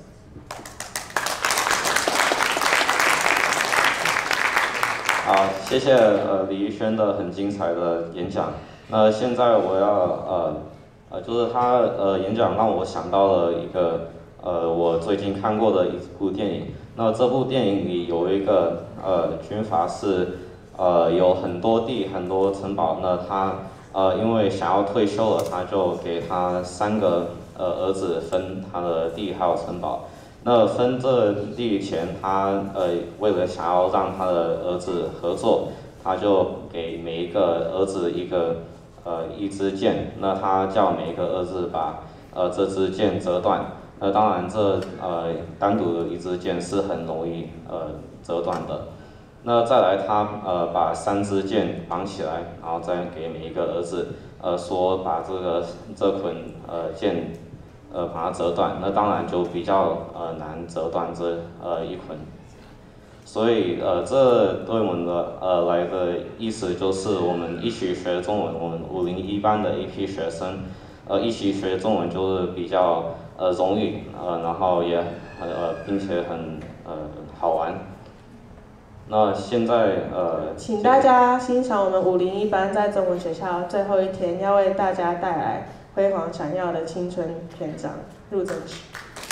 好，谢谢呃李逸轩的很精彩的演讲。那现在我要呃。呃，就是他呃演讲让我想到了一个呃我最近看过的一部电影。那这部电影里有一个呃军阀是呃有很多地很多城堡，那他呃因为想要退休了，他就给他三个呃儿子分他的地还有城堡。那分这地前，他呃为了想要让他的儿子合作，他就给每一个儿子一个。呃，一支箭，那他叫每一个儿子把呃这支箭折断。那当然这呃单独的一支箭是很容易呃折断的。那再来他呃把三支箭绑起来，然后再给每一个儿子呃说把这个这捆呃箭呃把它折断。那当然就比较呃难折断这呃一捆。 所以呃，这对我们的呃来的意思就是我们一起学中文，我们五零一班的一批学生，呃一起学中文就是比较呃容易，呃然后也呃并且很呃好玩。那现在呃， 请大家欣赏我们五零一班在中文学校最后一天要为大家带来辉煌闪耀的青春篇章入阵曲。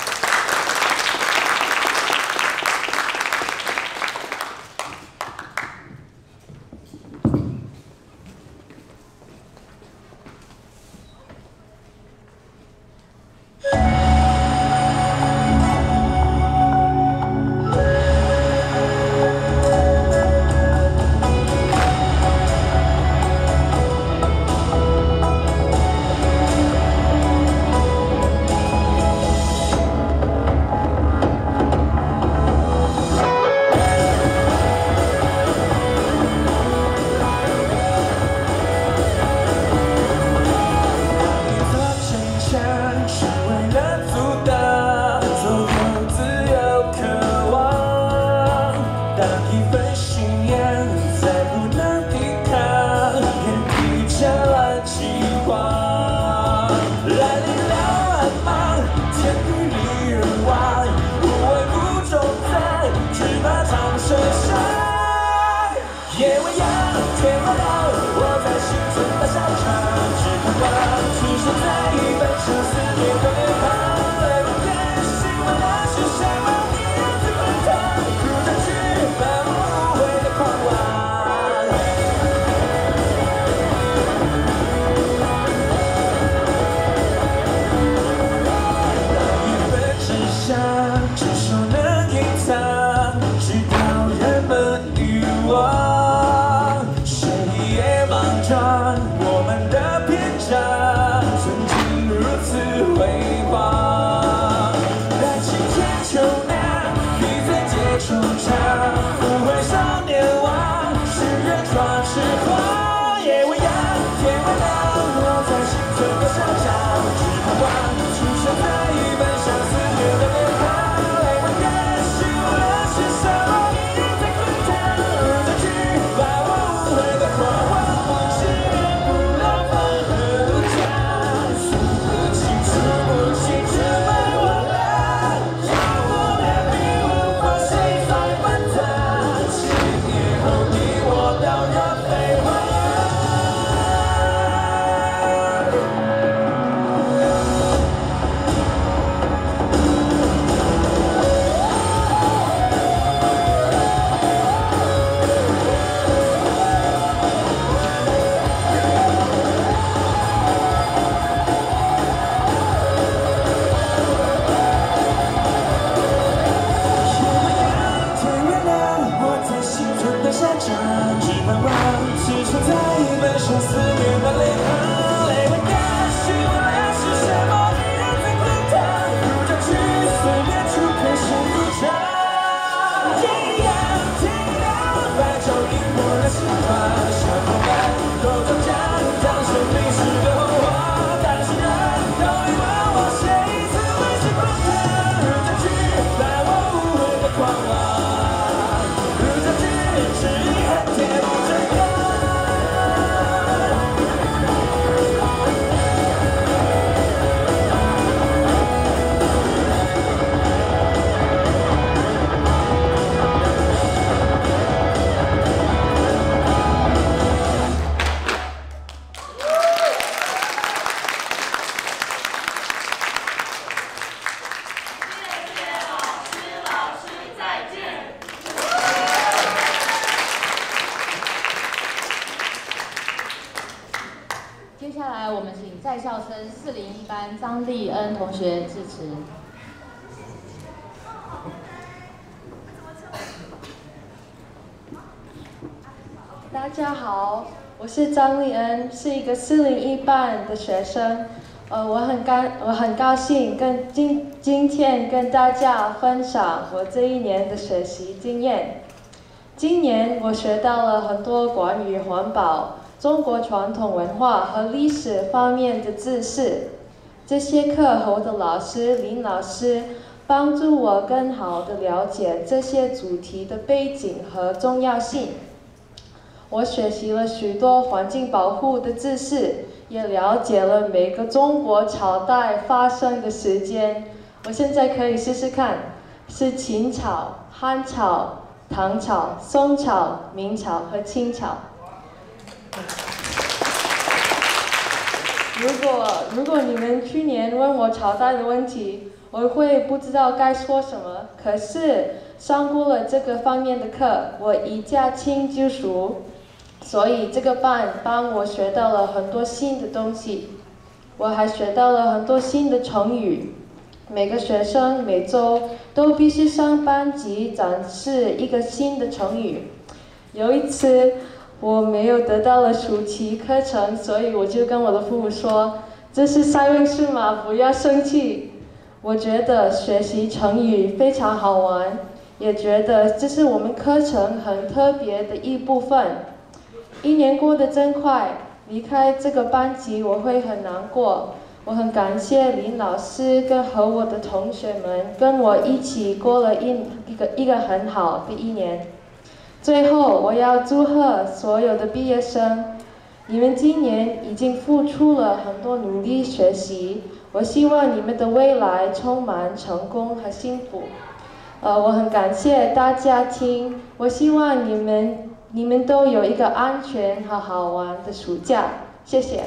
接下来我们请在校生四零一班张丽恩同学致辞。 大家好，我是张丽恩，是一个四零一班的学生。呃，我很高，我很高兴跟今今天跟大家分享我这一年的学习经验。今年我学到了很多关于环保、中国传统文化和历史方面的知识。这些课后的老师林老师帮助我更好地了解这些主题的背景和重要性。我学习了许多环境保护的知识，也了解了每个中国朝代发生的时间。我现在可以试试看，是秦朝、汉朝、唐朝、宋朝、明朝和清朝。如果如果你们去年问我朝代的问题，我会不知道该说什么。可是上过了这个方面的课，我一驾轻就熟，所以这个班帮我学到了很多新的东西。我还学到了很多新的成语。每个学生每周都必须上班级展示一个新的成语。有一次我没有得到了暑期课程，所以我就跟我的父母说，这是赛运事嘛，不要生气。我觉得学习成语非常好玩，也觉得这是我们课程很特别的一部分。一年过得真快，离开这个班级我会很难过。我很感谢林老师跟和我的同学们跟我一起过了一一个一个很好的一年。最后，我要祝贺所有的毕业生，你们今年已经付出了很多努力学习，我希望你们的未来充满成功和幸福。呃，我很感谢大家听，我希望你们你们都有一个安全和好玩的暑假，谢谢。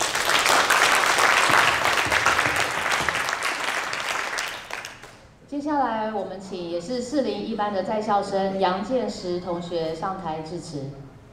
接下来我们请也是四零一班的在校生杨建石同学上台致辞。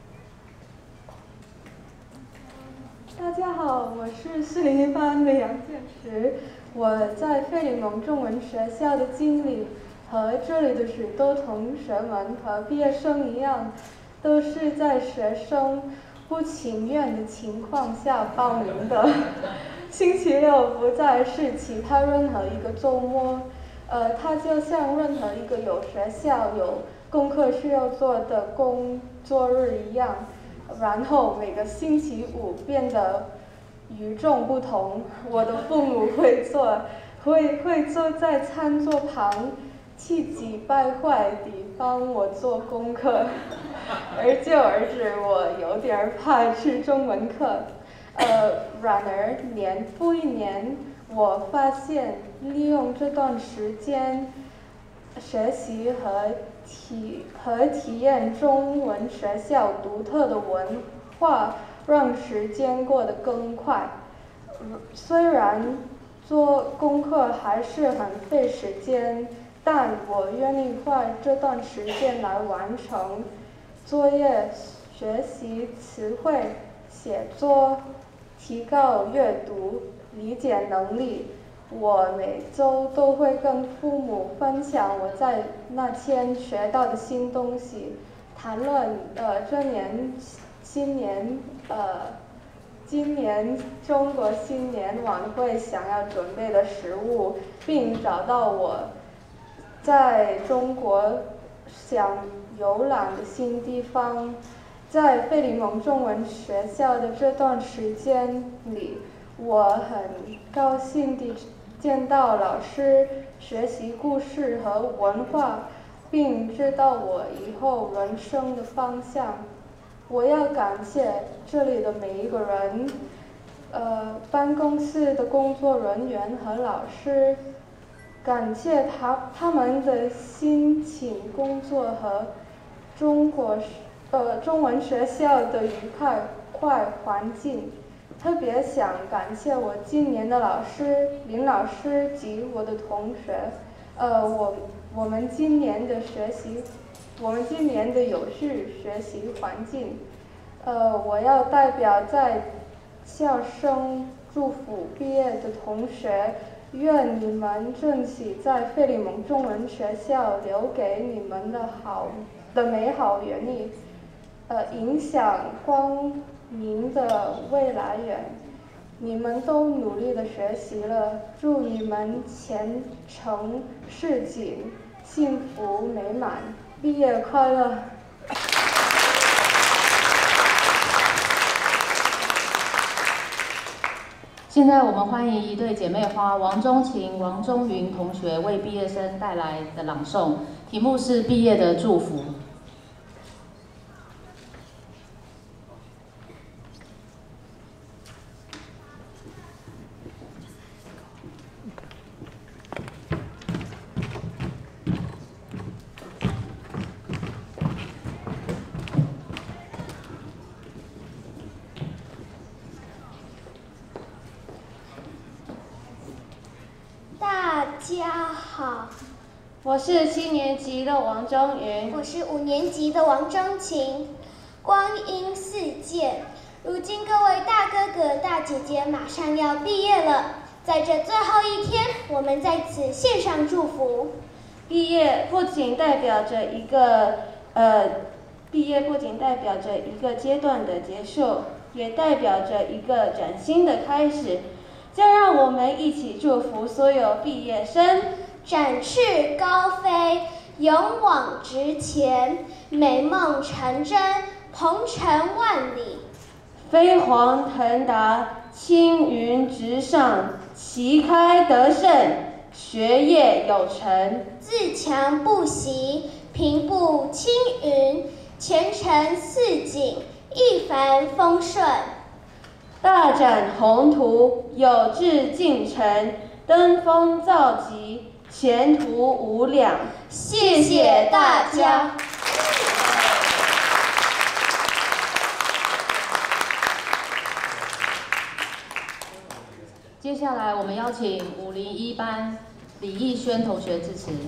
大家好，我是四零一班的杨建石。我在费里蒙中文学校的经历和这里的许多同学们和毕业生一样，都是在学生不情愿的情况下报名的。星期六不再是其他任何一个周末。呃，它就像任何一个有学校有功课需要做的工作日一样，然后每个星期五变得与众不同。我的父母会坐会会坐在餐桌旁，气急败坏地帮我做功课，而久而之，我有点怕去中文课。呃，然而年复一年，我发现利用这段时间学习和体和体验中文学校独特的文化，让时间过得更快。虽然做功课还是很费时间，但我愿意花这段时间来完成作业、学习词汇、写作、提高阅读理解能力。我每周都会跟父母分享我在那天学到的新东西，谈论呃这年新年呃今年中国新年晚会想要准备的食物，并找到我在中国想游览的新地方。在费里蒙中文学校的这段时间里，我很高兴地见到老师，学习故事和文化，并知道我以后人生的方向。我要感谢这里的每一个人，呃，办公室的工作人员和老师，感谢他他们的辛勤工作和中国呃中文学校的愉快快环境。特别想感谢我今年的老师林老师及我的同学，呃，我我们今年的学习，我们今年的有序学习环境，呃，我要代表在校声祝福毕业的同学，愿你们珍惜在费里蒙中文学校留给你们的好的美好原意，呃，影响光明的未来远。你们都努力的学习了，祝你们前程似锦，幸福美满，毕业快乐。 谢现在我们欢迎一对姐妹花王钟晴、王钟云同学为毕业生带来的朗诵，题目是《毕业的祝福》。 大家好， 我是七年级的王钟云， 我是五年级的王钟晴。光阴似箭，如今各位大哥哥、大姐姐马上要毕业了，在这最后一天，我们在此献上祝福。 毕业不仅代表着一个呃，毕业不仅代表着一个阶段的结束，也代表着一个崭新的开始。就让我们一起祝福所有毕业生展翅高飞，勇往直前，美梦成真，鹏程万里， 飞黄腾达，青云直上，旗开得胜，学业有成， 自强不息，平步青云，前程似锦，一帆风顺。 大展宏图，有志进城，登峰造极，前途无量。 谢谢大家。 接下来我们邀请五零一班李艺轩同学致辞。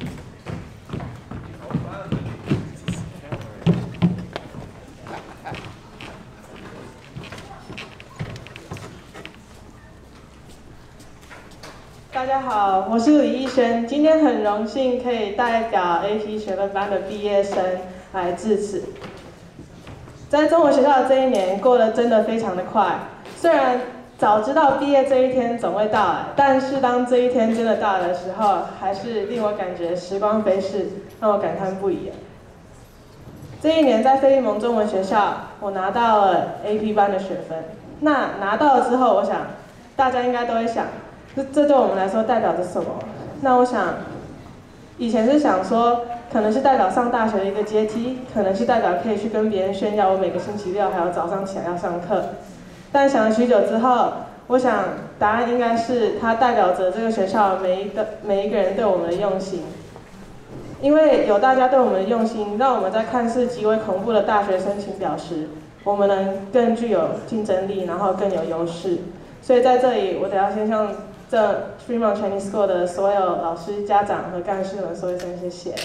大家好，我是李艺轩，今天很荣幸可以代表 A P 学分班的毕业生来致辞。在中文学校的这一年过得真的非常的快，虽然早知道毕业这一天总会到来，但是当这一天真的到来的时候，还是令我感觉时光飞逝，让我感叹不已。这一年在菲利蒙中文学校，我拿到了 A P 班的学分。那拿到了之后，我想大家应该都会想，这这对我们来说代表着什么？那我想，以前是想说，可能是代表上大学的一个阶梯，可能是代表可以去跟别人炫耀我每个星期六还有早上起来要上课。但想了许久之后，我想答案应该是它代表着这个学校每一个每一个人对我们的用心。因为有大家对我们的用心，让我们在看似极为恐怖的大学申请表时，我们能更具有竞争力，然后更有优势。所以在这里，我得要先向这 Fremont Chinese School 的所有老师、家长和干事们说一声谢谢。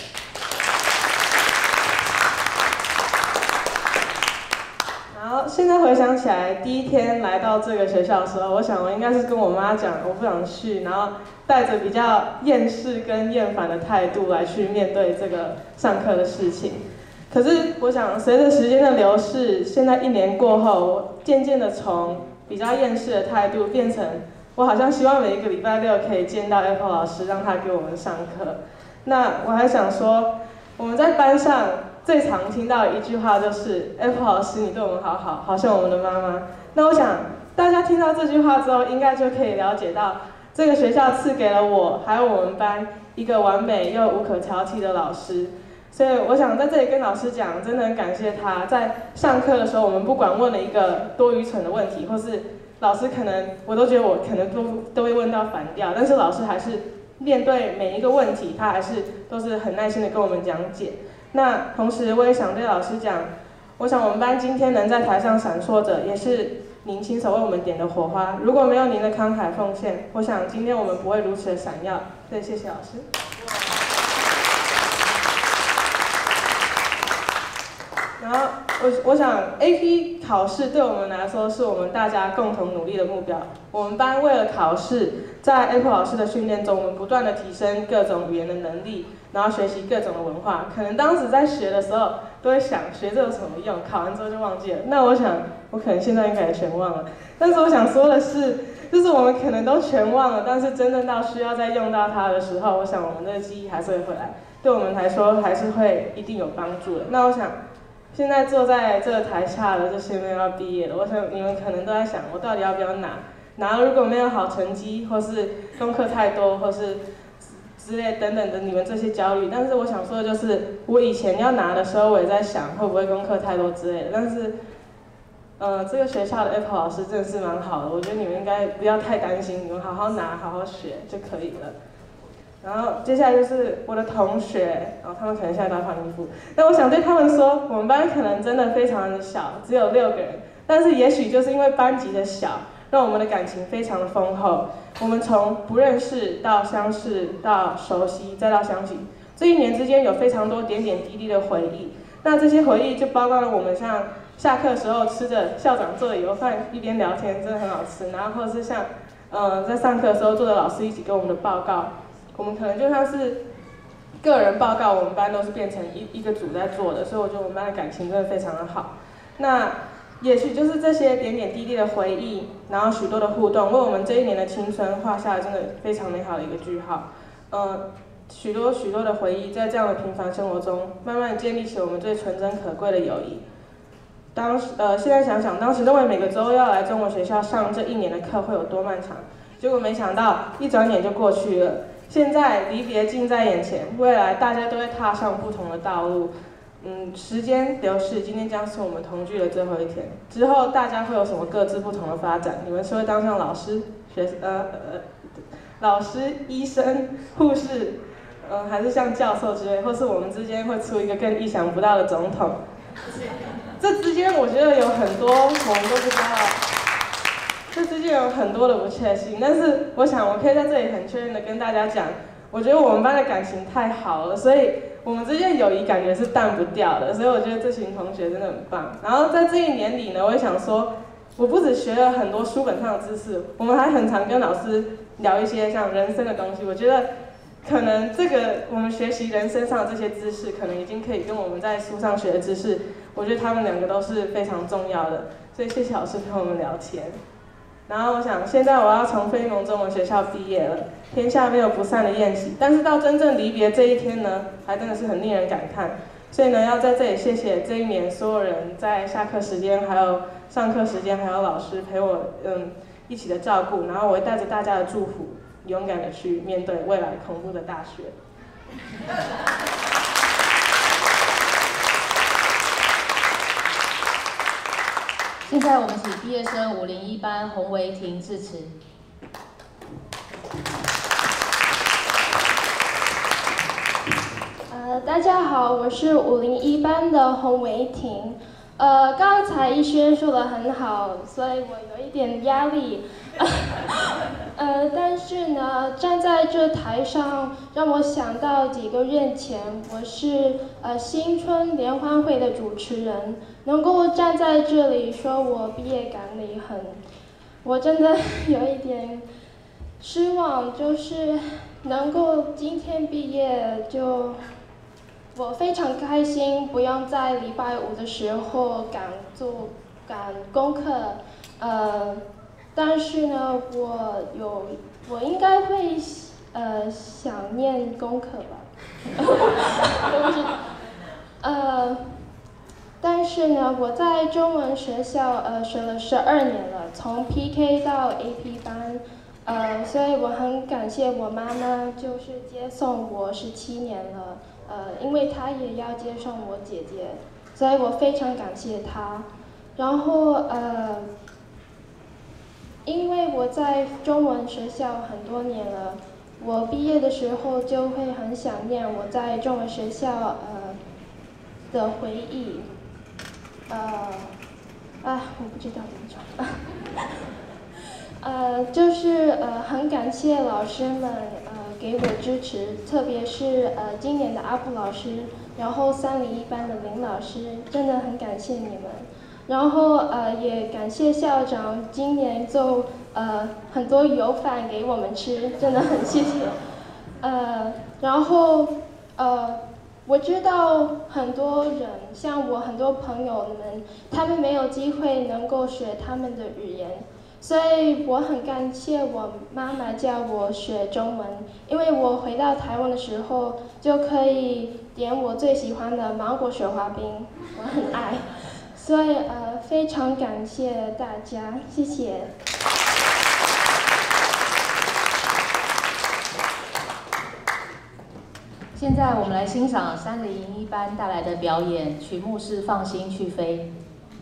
然后现在回想起来，第一天来到这个学校的时候，我想我应该是跟我妈讲我不想去，然后带着比较厌世跟厌烦的态度来去面对这个上课的事情。可是我想，随着时间的流逝，现在一年过后，我渐渐的从比较厌世的态度变成，我好像希望每一个礼拜六可以见到 Apple 老师，让他给我们上课。那我还想说，我们在班上最常听到的一句话就是 Apple 老师，你对我们好好，好像我们的妈妈。那我想大家听到这句话之后，应该就可以了解到，这个学校赐给了我还有我们班一个完美又无可挑剔的老师。所以我想在这里跟老师讲，真的很感谢他，在上课的时候，我们不管问了一个多愚蠢的问题，或是老师可能我都觉得我可能都都会问到反调，但是老师还是面对每一个问题，他还是都是很耐心的跟我们讲解。那同时我也想对老师讲，我想我们班今天能在台上闪烁着，也是您亲手为我们点的火花。如果没有您的慷慨奉献，我想今天我们不会如此的闪耀。对，谢谢老师。然后我我想 A P 考试对我们来说是我们大家共同努力的目标。我们班为了考试，在 Apple 老师的训练中，我们不断的提升各种语言的能力，然后学习各种的文化。可能当时在学的时候，都会想学这有什么用？考完之后就忘记了。那我想，我可能现在应该也全忘了。但是我想说的是，就是我们可能都全忘了，但是真正到需要再用到它的时候，我想我们的记忆还是会回来，对我们来说还是会一定有帮助的。那我想。现在坐在这个台下的这些人要毕业了，我想你们可能都在想，我到底要不要拿然后如果没有好成绩，或是功课太多，或是之类等等的你们这些焦虑。但是我想说的就是，我以前要拿的时候，我也在想会不会功课太多之类的。但是，呃，这个学校的 Apple 老师真的是蛮好的，我觉得你们应该不要太担心，你们好好拿，好好学就可以了。然后接下来就是我的同学，然后他们可能现在都在换衣服。那我想对他们说，我们班可能真的非常的小，只有六个人，但是也许就是因为班级的小，让我们的感情非常的丰厚。我们从不认识到相识，到熟悉，再到相信，这一年之间有非常多点点滴滴的回忆。那这些回忆就包括了我们像下课时候吃着校长做的油饭，一边聊天，真的很好吃。然后或者是像，呃，在上课的时候坐着老师一起给我们的报告。我们可能就像是个人报告，我们班都是变成一一个组在做的，所以我觉得我们班的感情真的非常的好。那也许就是这些点点滴滴的回忆，然后许多的互动，为我们这一年的青春画下了真的非常美好的一个句号。呃，许多许多的回忆，在这样的平凡生活中，慢慢建立起我们最纯真可贵的友谊。当时呃，现在想想，当时认为每个周要来中文学校上这一年的课会有多漫长，结果没想到一转眼就过去了。现在离别近在眼前，未来大家都会踏上不同的道路。嗯，时间流逝，今天将是我们同居的最后一天。之后大家会有什么各自不同的发展？你们是会当上老师、学呃呃老师、医生、护士，呃还是像教授之类，或是我们之间会出一个更意想不到的总统？这之间我觉得有很多我们都不知道。这之间有很多的不确信，但是我想我可以在这里很确认的跟大家讲，我觉得我们班的感情太好了，所以我们之间的友谊感觉是淡不掉的，所以我觉得这群同学真的很棒。然后在这一年里呢，我也想说，我不只学了很多书本上的知识，我们还很常跟老师聊一些像人生的东西。我觉得可能这个我们学习人生上的这些知识，可能已经可以跟我们在书上学的知识，我觉得他们两个都是非常重要的。所以谢谢老师陪我们聊天。然后我想，现在我要从飞龙中文学校毕业了，天下没有不散的宴席，但是到真正离别这一天呢，还真的是很令人感叹。所以呢，要在这里谢谢这一年所有人在下课时间、还有上课时间，还有老师陪我嗯一起的照顾，然后我会带着大家的祝福，勇敢的去面对未来恐怖的大学。 现在我们请毕业生五零一班洪维婷致辞。 呃，大家好，我是五零一班的洪维婷。呃，刚才逸轩说的很好，所以我有一点压力。呃，但是呢，站在这台上，让我想到几个月前，我是呃新春联欢会的主持人，能够站在这里说我毕业感里很，我真的有一点失望，就是能够今天毕业就。我非常开心，不用在礼拜五的时候赶做赶功课，呃，但是呢，我有我应该会呃想念功课吧，对不起，呃，但是呢，我在中文学校呃学了十二年了，从 P K 到 A P 班，呃，所以我很感谢我妈妈，就是接送我十七年了。呃，因为他也要接送我姐姐，所以我非常感谢他。然后呃，因为我在中文学校很多年了，我毕业的时候就会很想念我在中文学校呃的回忆。呃，啊，我不知道怎么说。呃，就是呃，很感谢老师们呃给我支持，特别是呃今年的阿布老师，然后三零一班的林老师，真的很感谢你们。然后呃也感谢校长今年做呃很多油饭给我们吃，真的很谢谢。呃，然后呃我知道很多人，像我很多朋友们，他们没有机会能够学他们的语言。所以我很感谢我妈妈叫我学中文，因为我回到台湾的时候就可以点我最喜欢的芒果雪花冰，我很爱，所以呃非常感谢大家，谢谢。 现在我们来欣赏三零一班带来的表演，曲目是《放心去飞》。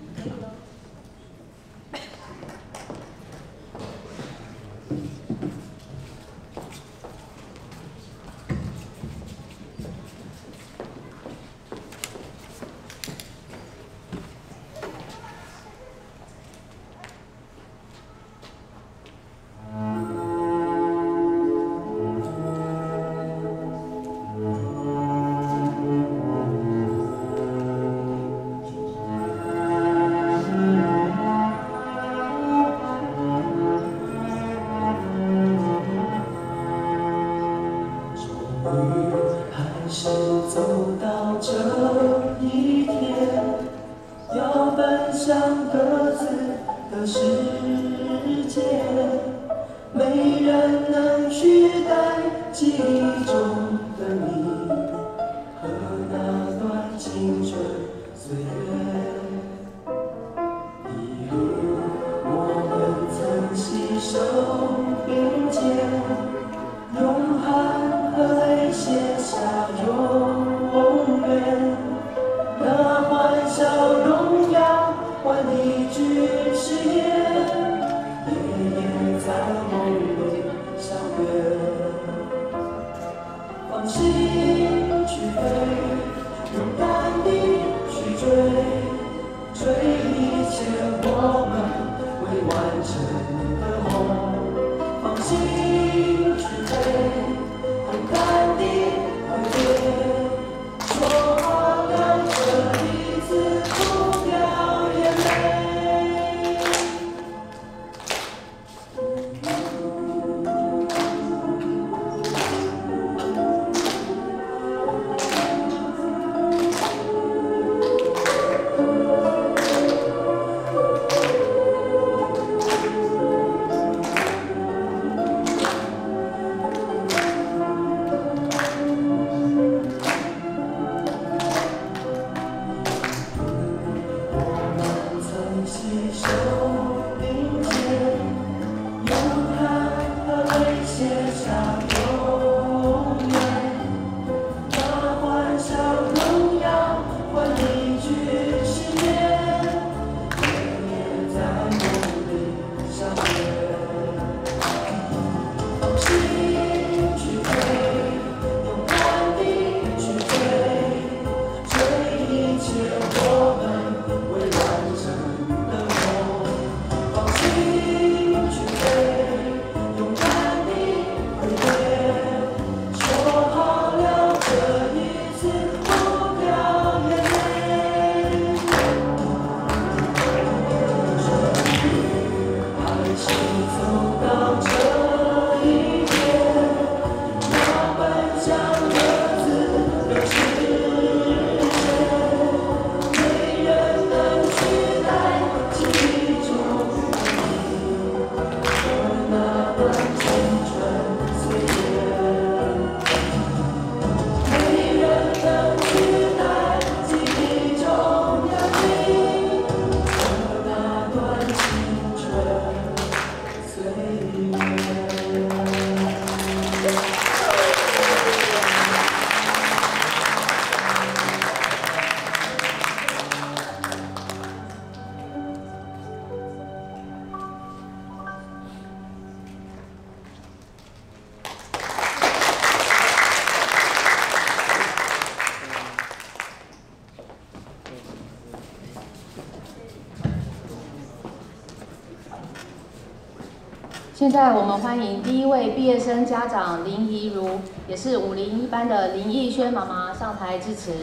现在我们欢迎第一位毕业生家长林怡如，也是五零一班的林逸轩妈妈上台致辞。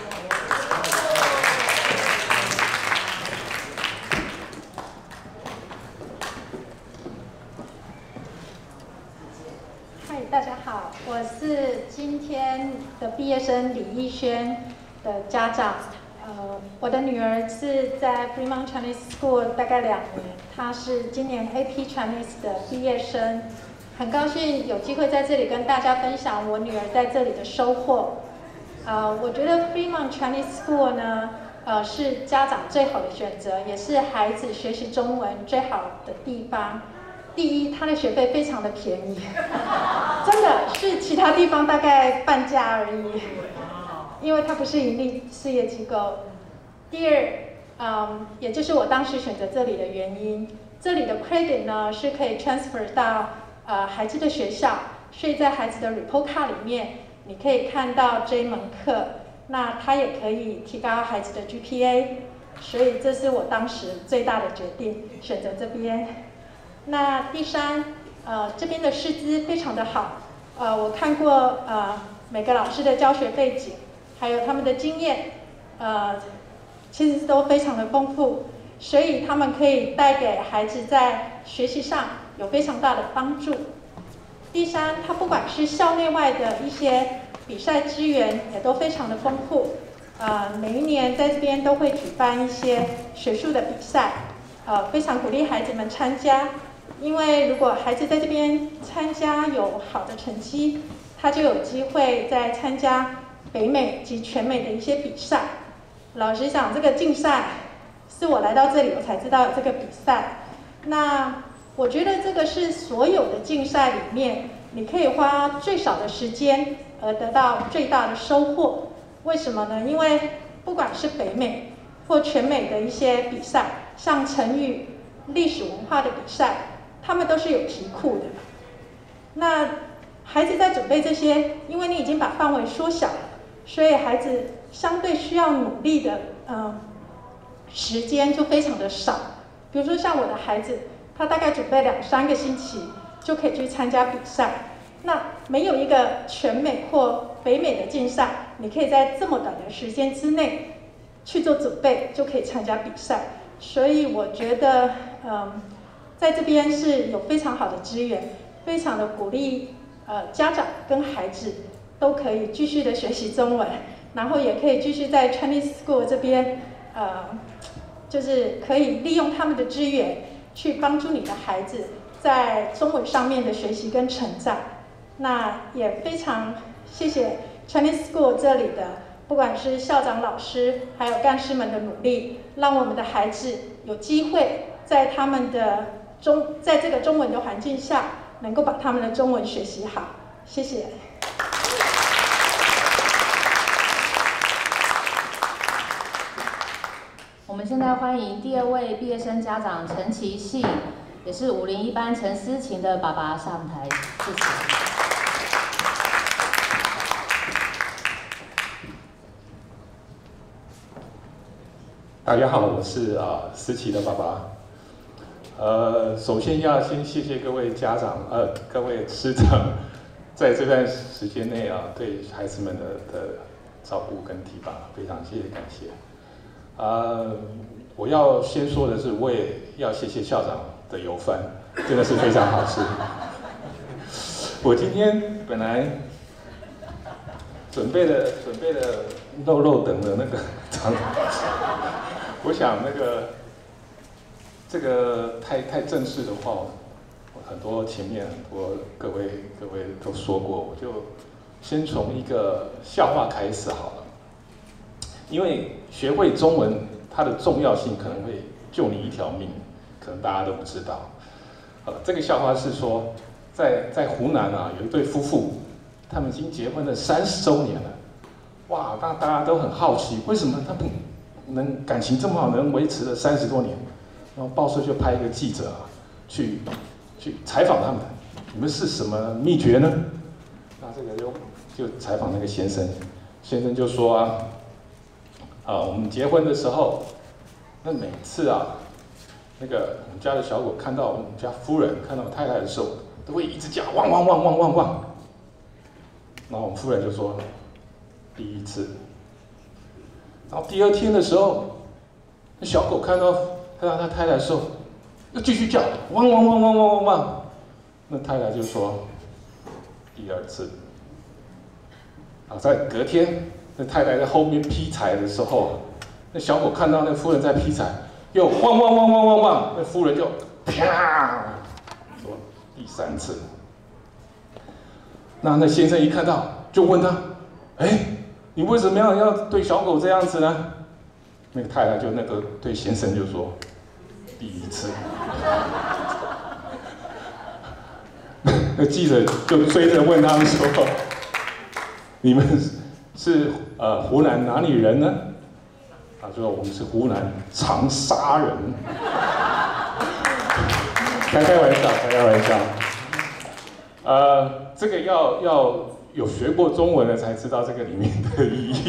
嗨，大家好，我是今天的毕业生李逸轩的家长。呃，我的女儿是在 Fremont Chinese School 大概两年，她是今年 A P Chinese 的毕业生，很高兴有机会在这里跟大家分享我女儿在这里的收获。呃，我觉得 Fremont Chinese School 呢，呃，是家长最好的选择，也是孩子学习中文最好的地方。 第一，它的学费非常的便宜，真的是其他地方大概半价而已，因为它不是盈利事业机构。第二，嗯，也就是我当时选择这里的原因，这里的 credit 呢是可以 transfer 到呃孩子的学校，所以在孩子的 report card 里面，你可以看到这一门课，那它也可以提高孩子的 G P A， 所以这是我当时最大的决定，选择这边。那第三，呃，这边的师资非常的好，呃，我看过呃每个老师的教学背景，还有他们的经验，呃，其实都非常的丰富，所以他们可以带给孩子在学习上有非常大的帮助。第三，他不管是校内外的一些比赛资源也都非常的丰富，呃，每一年在这边都会举办一些学术的比赛，呃，非常鼓励孩子们参加。因为如果孩子在这边参加有好的成绩，他就有机会在参加北美及全美的一些比赛。老实讲，这个竞赛是我来到这里我才知道有这个比赛。那我觉得这个是所有的竞赛里面，你可以花最少的时间而得到最大的收获。为什么呢？因为不管是北美或全美的一些比赛，像成语、历史文化的比赛，他们都是有题库的。那孩子在准备这些，因为你已经把范围缩小了，所以孩子相对需要努力的，呃，时间就非常的少。比如说像我的孩子，他大概准备两三个星期就可以去参加比赛。那没有一个全美或北美的竞赛，你可以在这么短的时间之内去做准备，就可以参加比赛。所以我觉得，嗯。在这边是有非常好的资源，非常的鼓励呃家长跟孩子都可以继续的学习中文，然后也可以继续在 Chinese School 这边，呃，就是可以利用他们的资源去帮助你的孩子在中文上面的学习跟成长。那也非常谢谢 Chinese School 这里的不管是校长、老师还有干事们的努力，让我们的孩子有机会在他们的中，在这个中文的环境下，能够把他们的中文学习好。谢谢。 我们现在欢迎第二位毕业生家长陈其信，也是五零一班陈思琴的爸爸上台致辞。 大家好，我是啊思琪的爸爸。呃，首先要先谢谢各位家长，呃，各位师长，在这段时间内啊，对孩子们的的照顾跟提拔，非常谢谢感谢。呃，我要先说的是，我也要谢谢校长的油饭，真的是非常好吃。我今天本来准备了准备了肉肉等的那个场，我想那个。这个太太正式的话，很多前面很多各位各位都说过，我就先从一个笑话开始好了。因为学会中文，它的重要性可能会救你一条命，可能大家都不知道。呃，这个笑话是说，在在湖南啊，有一对夫妇，他们已经结婚了三十周年了。哇，那大家都很好奇，为什么他们能感情这么好，能维持了三十多年？然后报社就派一个记者啊，去去采访他们，你们是什么秘诀呢？那这个就就采访那个先生，先生就说啊，啊，我们结婚的时候，那每次啊，那个我们家的小狗看到我们家夫人看到我太太的时候，都会一直叫汪汪汪汪汪汪。然后我们夫人就说，第一次。然后第二天的时候，那小狗看到。看到他太太的时候，又继续叫，汪汪汪汪汪汪汪。那太太就说，第二次。啊，在隔天，那太太在后面劈柴的时候，那小狗看到那夫人在劈柴，又汪汪汪汪汪汪，那夫人就啪，说第三次。那那先生一看到，就问他，哎，你为什么要要对小狗这样子呢？那个太太就那个对先生就说，第一次。 那记者就追着问他们说：“你们是呃湖南哪里人呢？”他说：“我们是湖南长沙人。”开开玩笑，开开玩笑。呃，这个要要有学过中文的才知道这个里面的意义。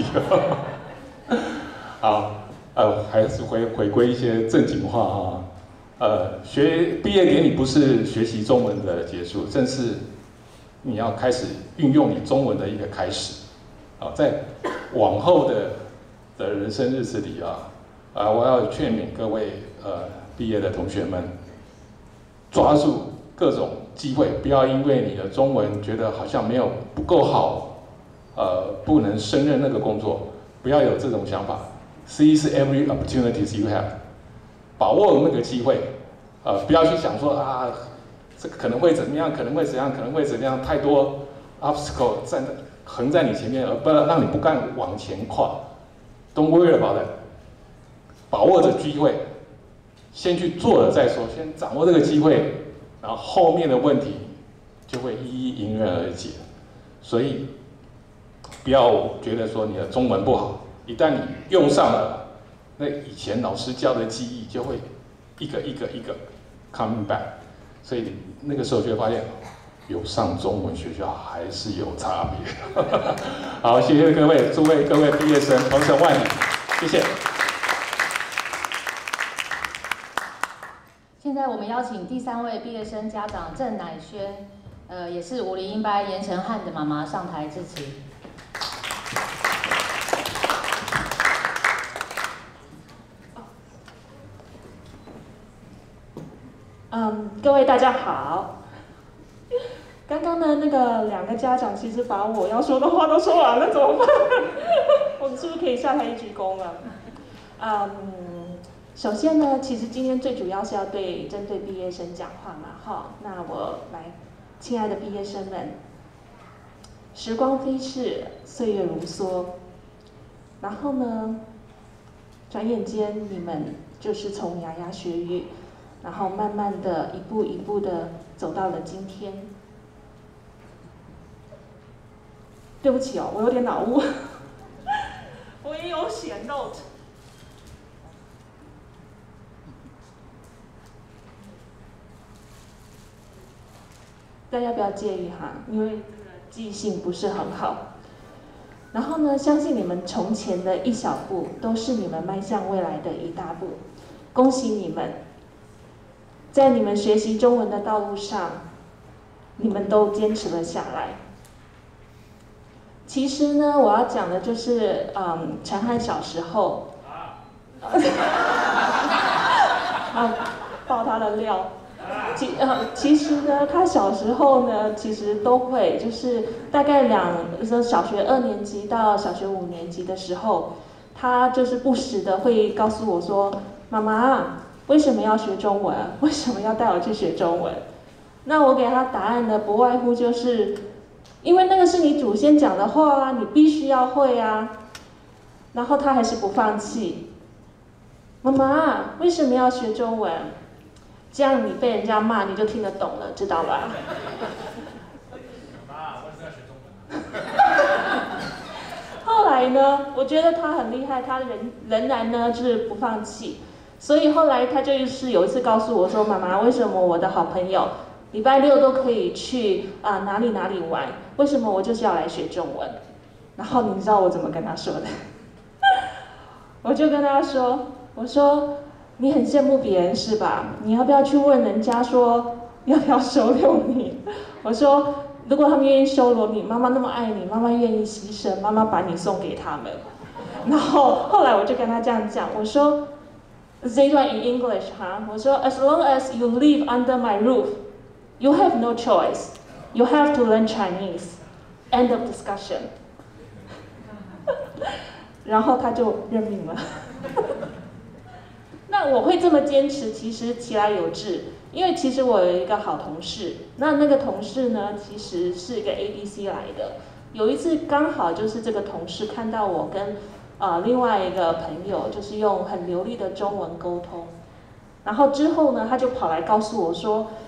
好，呃，还是回回归一些正经话哈。呃，学毕业典礼不是学习中文的结束，正是你要开始运用你中文的一个开始。啊，在往后的的人生日子里啊，啊，我要劝勉各位呃毕业的同学们，抓住各种机会，不要因为你的中文觉得好像没有不够好，呃，不能胜任那个工作，不要有这种想法。Seize every opportunities you have， 把握那个机会，呃，不要去想说啊，这个可能会怎么样，可能会怎样，可能会怎么样，太多 obstacle 站在横在你前面，而不让你不敢往前跨。Don't worry about it， 把握着机会，先去做了再说，先掌握这个机会，然后后面的问题就会一一迎刃而解。所以不要觉得说你的中文不好，一旦你用上了，那以前老师教的记忆就会一个一个一个 coming back， 所以那个时候就会发现，有上中文学校还是有差别。好，谢谢各位，诸位各位毕业生，同声万里，谢谢。 现在我们邀请第三位毕业生家长郑乃轩，呃，也是武林一班严承汉的妈妈上台致辞。 嗯，各位大家好。刚刚呢，那个两个家长其实把我要说的话都说完了，怎么办？我们是不是可以下台一鞠躬了？嗯，首先呢，其实今天最主要是要对针对毕业生讲话嘛，哈。那我来，亲爱的毕业生们，时光飞逝，岁月如梭，然后呢，转眼间你们就是从牙牙学语，然后慢慢的一步一步的走到了今天。对不起哦，我有点脑雾，我也有写 note。大家不要介意哈，因为这个记性不是很好。然后呢，相信你们从前的一小步，都是你们迈向未来的一大步。恭喜你们，在你们学习中文的道路上，你们都坚持了下来。其实呢，我要讲的就是，嗯，陈汉小时候，啊，爆他的料。其呃，其实呢，他小时候呢，其实都会，就是大概两，小学二年级到小学五年级的时候，他就是不时的会告诉我说：“妈妈，为什么要学中文？为什么要带我去学中文？”那我给他答案呢，不外乎就是。因为那个是你祖先讲的话啊，你必须要会啊。然后他还是不放弃。妈妈，为什么要学中文？这样你被人家骂你就听得懂了，知道吧？ 妈，为什么要学中文？ 后来呢，我觉得他很厉害，他仍仍然呢就是不放弃。所以后来他就是有一次告诉我说：“妈妈，为什么我的好朋友？”礼拜六都可以去啊、呃、哪里哪里玩，为什么我就是要来学中文？然后你知道我怎么跟他说的？我就跟他说，我说你很羡慕别人是吧？你要不要去问人家说要不要收留你？我说如果他们愿意收留你，妈妈那么爱你，妈妈愿意牺牲，妈妈把你送给他们。然后后来我就跟他这样讲，我说这一段 in English 哈，我说 as long as you live under my roof。You have no choice. You have to learn Chinese. End of discussion. 然后他就认命了。那我会这么坚持，其实其来有志，因为其实我有一个好同事，那那个同事呢，其实是一个 A B C 来的。有一次刚好就是这个同事看到我跟呃另外一个朋友，就是用很流利的中文沟通，然后之后呢，他就跑来告诉我说。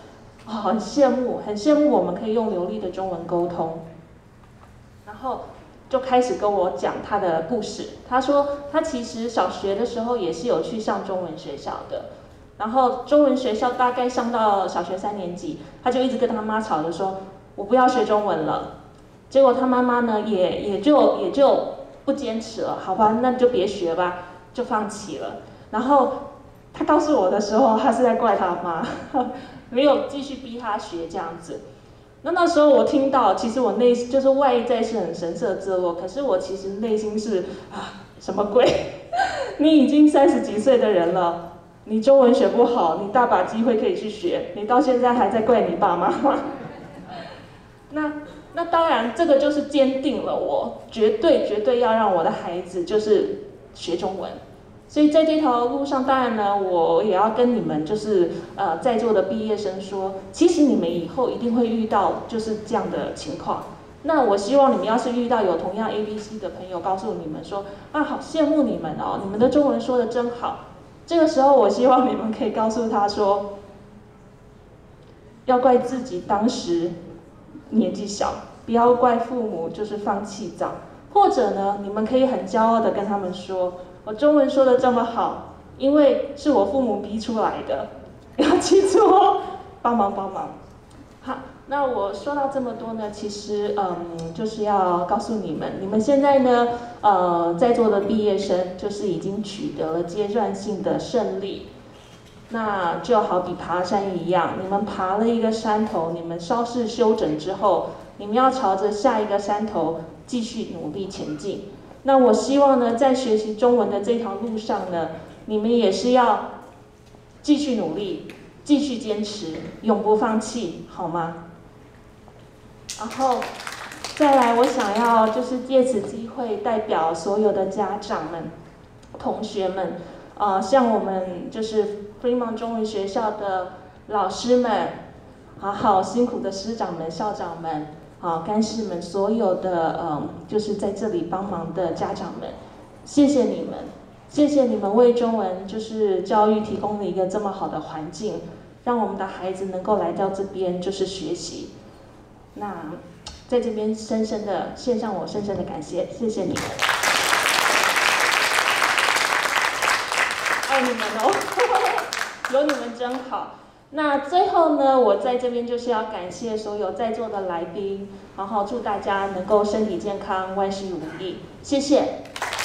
很羡慕，很羡慕我们可以用流利的中文沟通。然后就开始跟我讲他的故事。他说他其实小学的时候也是有去上中文学校的，然后中文学校大概上到小学三年级，他就一直跟他妈吵着说，我不要学中文了。结果他妈妈呢也也就也就不坚持了，好吧，那就别学吧，就放弃了。然后他告诉我的时候，他是在怪他妈，没有继续逼他学这样子。那那时候我听到，其实我内就是外在是很神色自若，可是我其实内心是啊，什么鬼？你已经三十几岁的人了，你中文学不好，你大把机会可以去学，你到现在还在怪你爸妈吗？那那当然，这个就是坚定了我绝对绝对要让我的孩子就是学中文。所以在这条路上，当然呢，我也要跟你们就是呃在座的毕业生说，其实你们以后一定会遇到就是这样的情况。那我希望你们要是遇到有同样 A B C 的朋友，告诉你们说啊，好羡慕你们哦，你们的中文说的真好。这个时候，我希望你们可以告诉他说，要怪自己当时年纪小，不要怪父母就是放弃早，或者呢，你们可以很骄傲的跟他们说。我中文说的这么好，因为是我父母逼出来的，要记住哦，帮忙帮忙。好，那我说到这么多呢，其实嗯，就是要告诉你们，你们现在呢，呃，在座的毕业生就是已经取得了阶段性的胜利。那就好比爬山一样，你们爬了一个山头，你们稍事休整之后，你们要朝着下一个山头继续努力前进。那我希望呢，在学习中文的这条路上呢，你们也是要继续努力，继续坚持，永不放弃，好吗？然后再来，我想要就是借此机会，代表所有的家长们、同学们，呃，像我们就是 Fremont 中文学校的老师们，好好辛苦的师长们、校长们。好，干事们，所有的嗯，就是在这里帮忙的家长们，谢谢你们，谢谢你们为中文就是教育提供了一个这么好的环境，让我们的孩子能够来到这边就是学习。那在这边深深的献上我深深的感谢，谢谢你们，爱你们哦，有你们真好。那最后呢，我在这边就是要感谢所有在座的来宾，然后祝大家能够身体健康，万事如意，谢谢。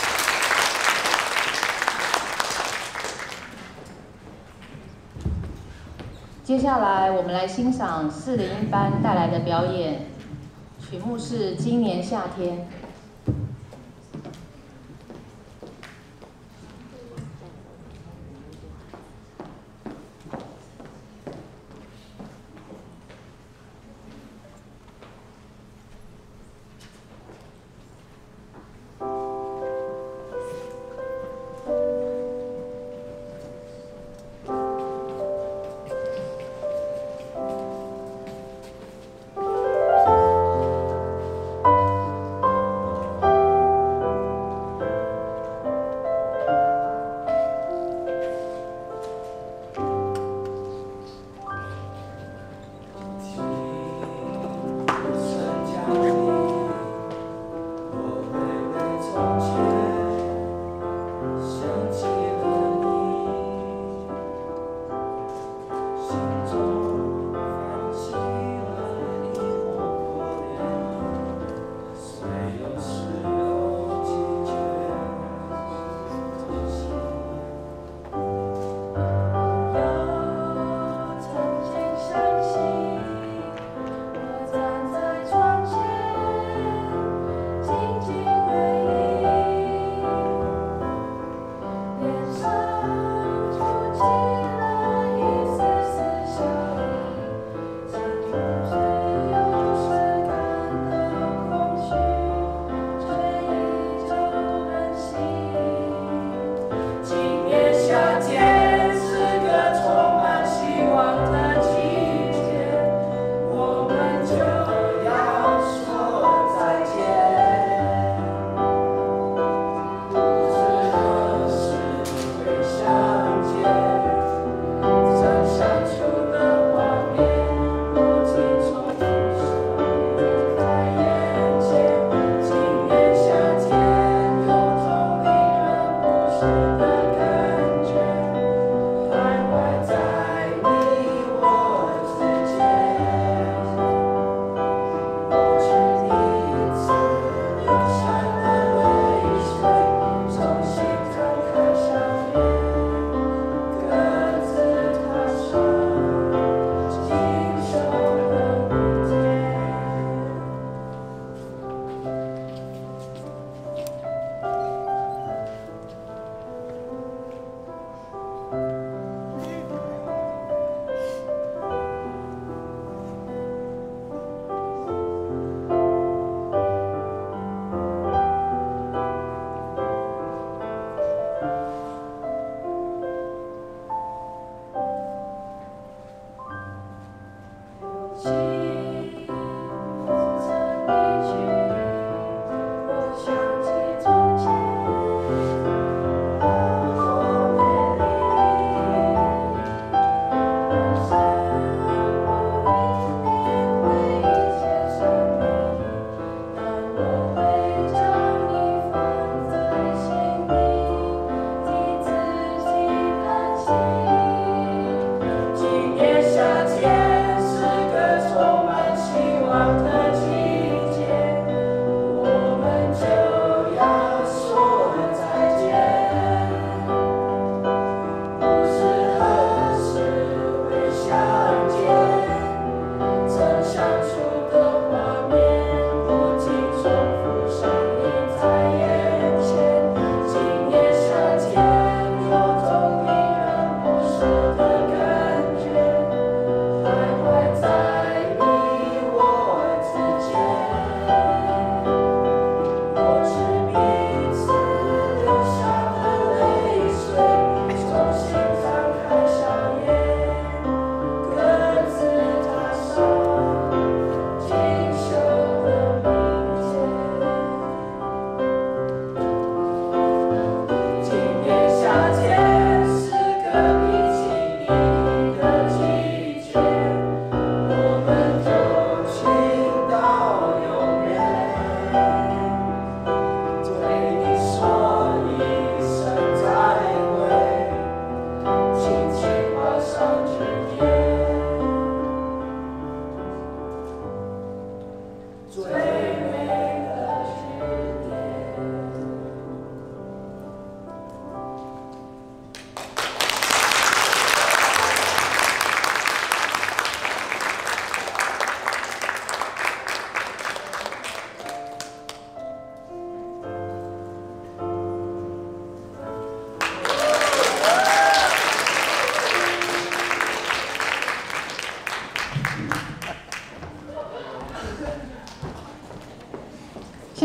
接下来我们来欣赏四零一班带来的表演，曲目是《今年夏天》。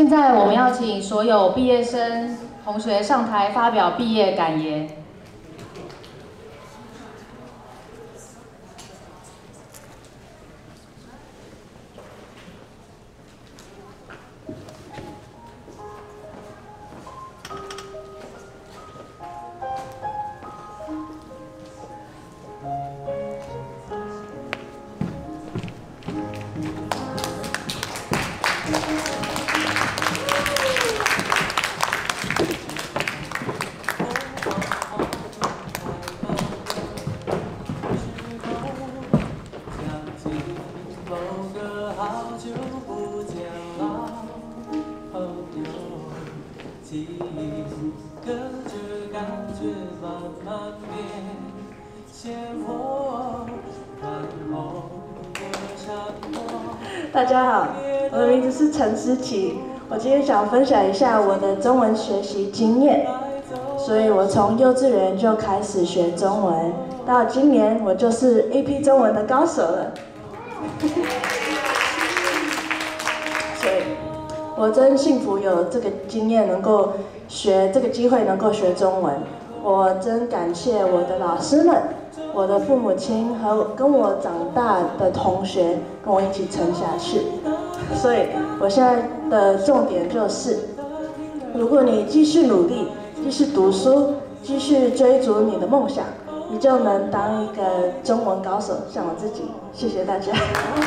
在我们要请所有毕业生同学上台发表毕业感言。 大家好，我的名字是陈思琪，我今天想分享一下我的中文学习经验。所以我从幼稚园就开始学中文，到今年我就是 A P 中文的高手了。所以，我真幸福有这个经验，能够学这个机会，能够学中文。我真感谢我的老师们。 我的父母亲和跟我长大的同学跟我一起撑下去，所以我现在的重点就是，如果你继续努力，继续读书，继续追逐你的梦想，你就能当一个中文高手，像我自己。谢谢大家。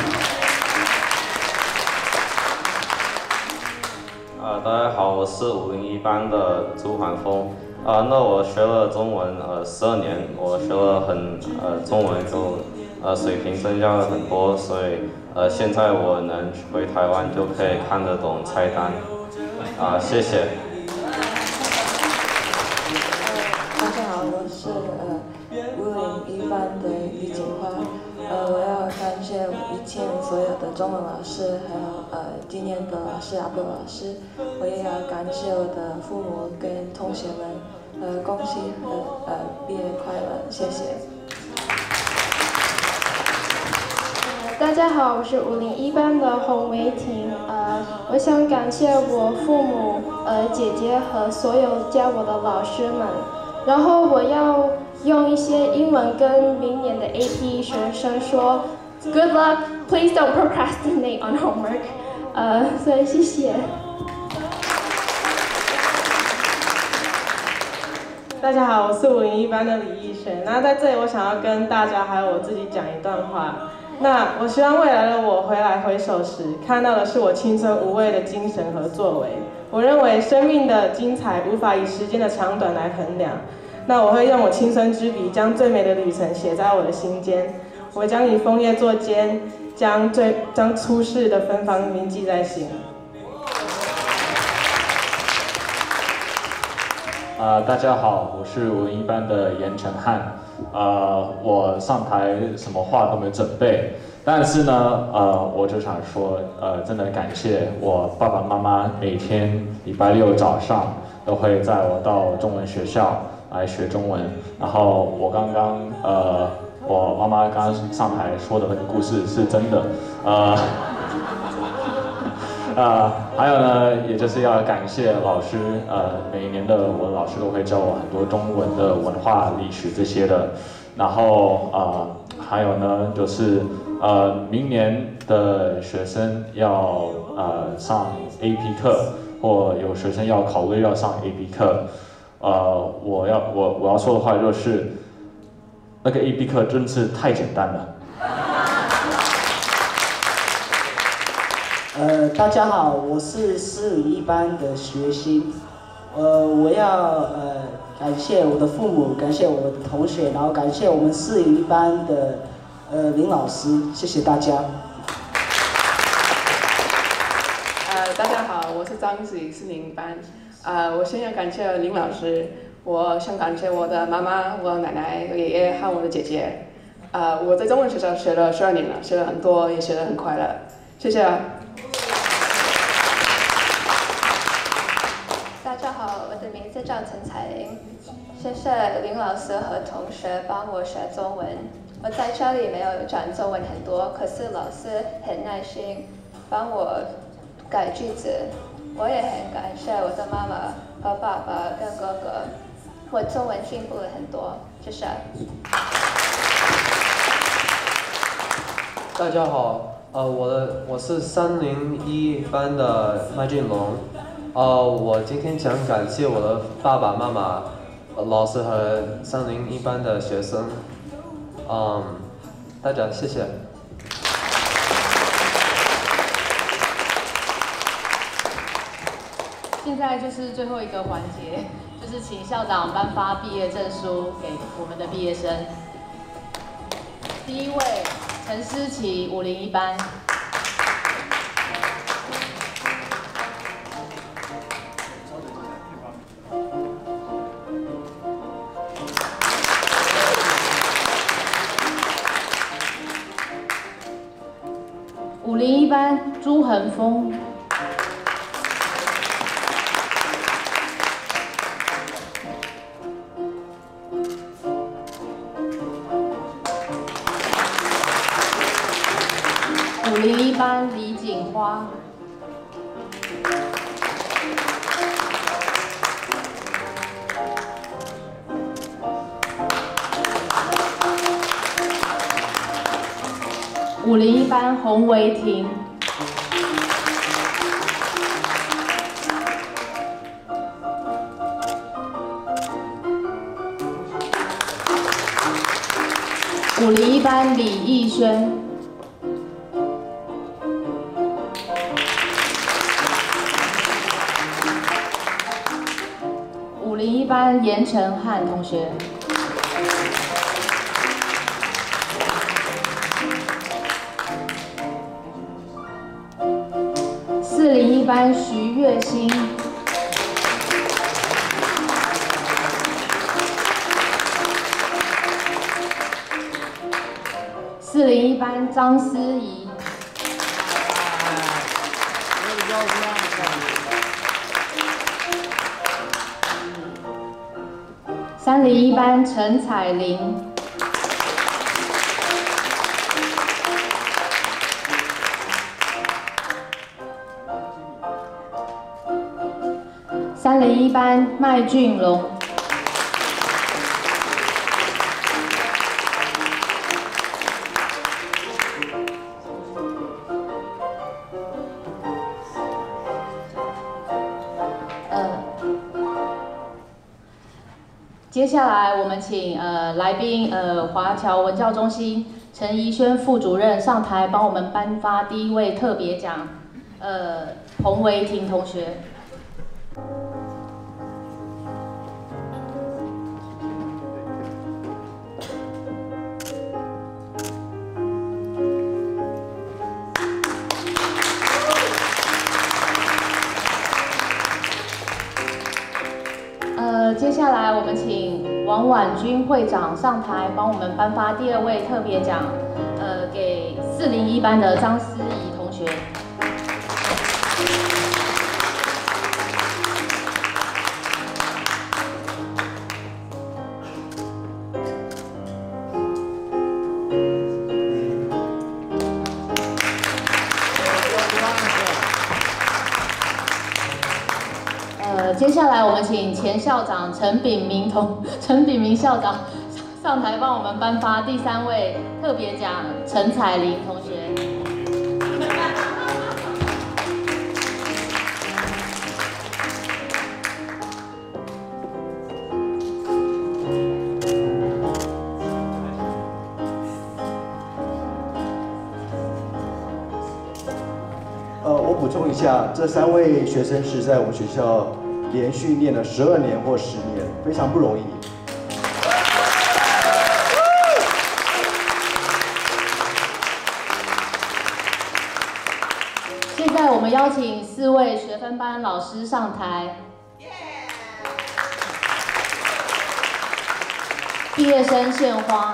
呃，大家好，我是五零一班的朱环峰。 啊、呃，那我学了中文呃十二年，我学了很呃中文就呃水平增加了很多，所以呃现在我能回台湾就可以看得懂菜单，啊、呃、谢谢。 大家好，我是呃五零一班的李锦花，呃我要感谢以前所有的中文老师，还有呃今年的老师阿布老师，我也要感谢我的父母跟同学们。 呃，恭喜和呃毕业快乐，谢谢。 大家好，我是五零一班的洪维婷。呃，我想感谢我父母、呃姐姐和所有教我的老师们。然后我要用一些英文跟明年的 A P 学生说 ，Good luck, please don't procrastinate on homework。呃，所以谢谢。 大家好，我是五零一班的李逸璇。那在这里，我想要跟大家还有我自己讲一段话。那我希望未来的我回来回首时，看到的是我青春无畏的精神和作为。我认为生命的精彩无法以时间的长短来衡量。那我会用我青春之笔，将最美的旅程写在我的心间。我将以枫叶作笺，将最将出世的芬芳铭记在心。 呃，大家好，我是五零一班的严承汉。呃，我上台什么话都没准备，但是呢，呃，我就想说，呃，真的感谢我爸爸妈妈每天礼拜六早上都会载我到中文学校来学中文。然后我刚刚，呃，我妈妈刚刚上台说的那个故事是真的，呃。呃，还有呢，也就是要感谢老师，呃，每一年的我的老师都会教我很多中文的文化、历史这些的。然后呃，还有呢，就是呃，明年的学生要呃上 A P 课，或有学生要考虑要上 A P 课，呃，我要我我要说的话就是，那个 A P 课真是太简单了。 呃，大家好，我是四零一班的学sinh，呃，我要呃感谢我的父母，感谢我的同学，然后感谢我们四零一班的呃林老师，谢谢大家。 呃，大家好，我是张子怡，四零一班。呃，我先要感谢林老师，我想感谢我的妈妈、我奶奶、爷爷和我的姐姐。呃，我在中文学校学了十二年了，学了很多，也学得很快乐，谢谢啊。 大家好，我的名字叫陈彩玲，谢谢林老师和同学帮我学中文。我在这里没有讲中文很多，可是老师很耐心帮我改句子， 我也很感谢我的妈妈和爸爸跟哥哥，我中文进步了很多，谢谢。 大家好，呃，我的我是三零一班的麦俊龙，呃，我今天想感谢我的爸爸妈妈、呃、老师和三零一班的学生，嗯，大家谢谢。 现在就是最后一个环节，就是请校长颁发毕业证书给我们的毕业生。第一位陈思琪，五零一班。五零一班朱恒峰。五零一班李锦花。五零一班洪维婷。五零一班李逸轩。五零一班严承汉同学。四零一班徐月欣。四零一班张思怡。三零一班陈彩玲。三零一班麦俊龙。接下来我们请呃来宾呃华侨文教中心陈怡轩副主任上台帮我们颁发第一位特别奖，呃洪维婷同学。呃，接下来我们请王婉君会长上台帮我们颁发第二位特别奖，呃，给四零一班的张思怡同学。呃，接下来我们请前校长陈炳明同陈炳明校长上台帮我们颁发第三位特别奖，陈彩玲同学。 呃，我补充一下，这三位学生是在我们学校连续念了十二年或十年，非常不容易。 现在我们邀请四位学分班老师上台。毕业生献花。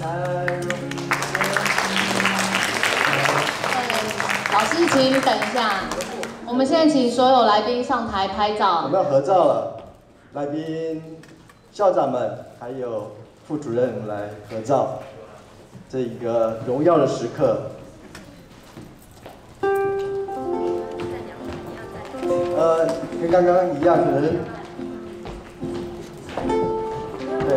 老师，请等一下，我们现在请所有来宾上台拍照。 我们要合照了，来宾、校长们还有副主任来合照，这一个荣耀的时刻。呃，跟刚刚一样，可能对。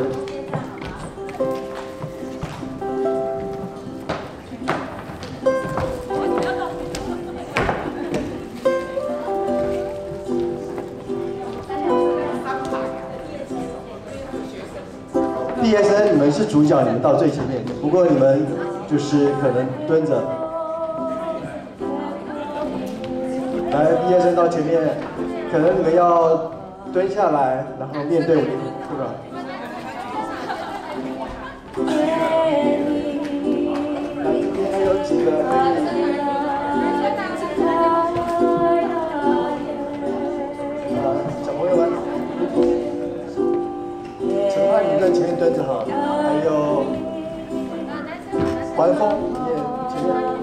毕业生，你们是主角，你们到最前面。不过你们就是可能蹲着。来，毕业生到前面，可能你们要蹲下来，然后面对我，对吧？还有几个。啊，小朋友们。陈汉，你在前面蹲着哈，还有环风也前面，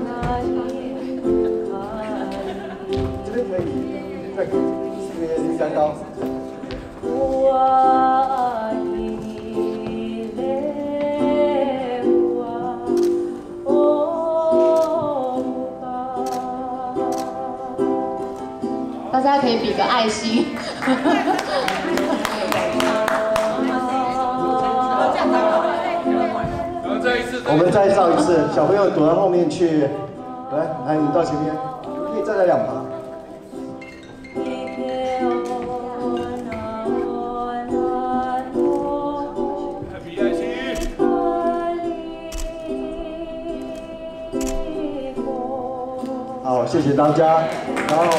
这边可以，再这边离杆高。 大家可以比个爱心。 我们再照一次，小朋友躲到后面去，来，来，你到前面，你可以站在两旁。 比爱心。 好，谢谢大家。然后，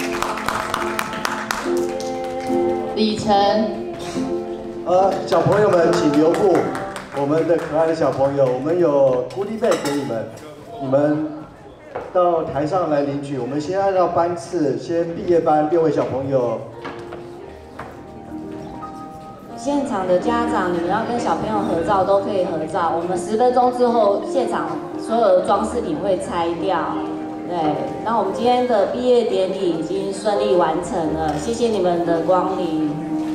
李晨， 呃，小朋友们请留步。我们的可爱的小朋友，我们有鼓励费给你们，你们到台上来领取。我们先按照班次，先毕业班六位小朋友。 现场的家长，你们要跟小朋友合照都可以合照。我们十分钟之后，现场所有的装饰品会拆掉。对，那我们今天的毕业典礼已经顺利完成了，谢谢你们的光临。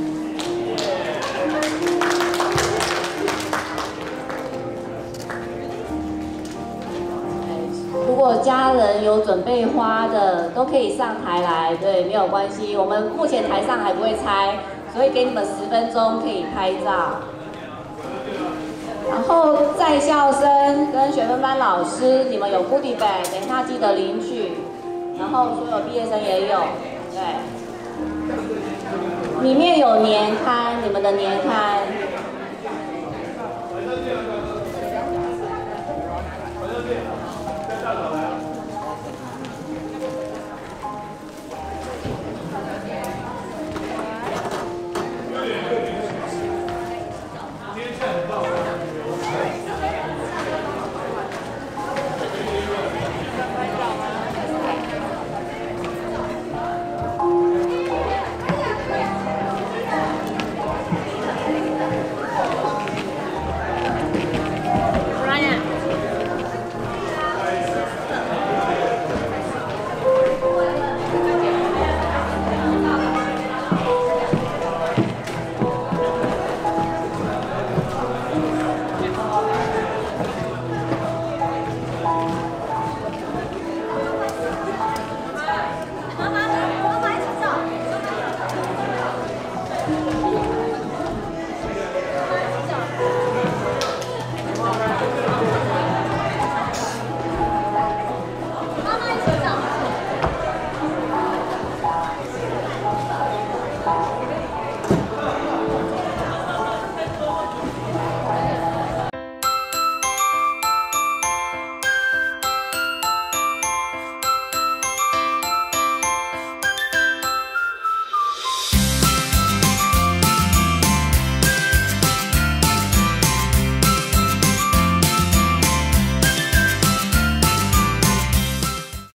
如果家人有准备花的，都可以上台来，对，没有关系。我们目前台上还不会拆，所以给你们十分钟可以拍照。然后在校生跟学分班老师，你们有 goodie bag， 等一下记得领取。然后所有毕业生也有，对，里面有年刊，你们的年刊。 天气很棒。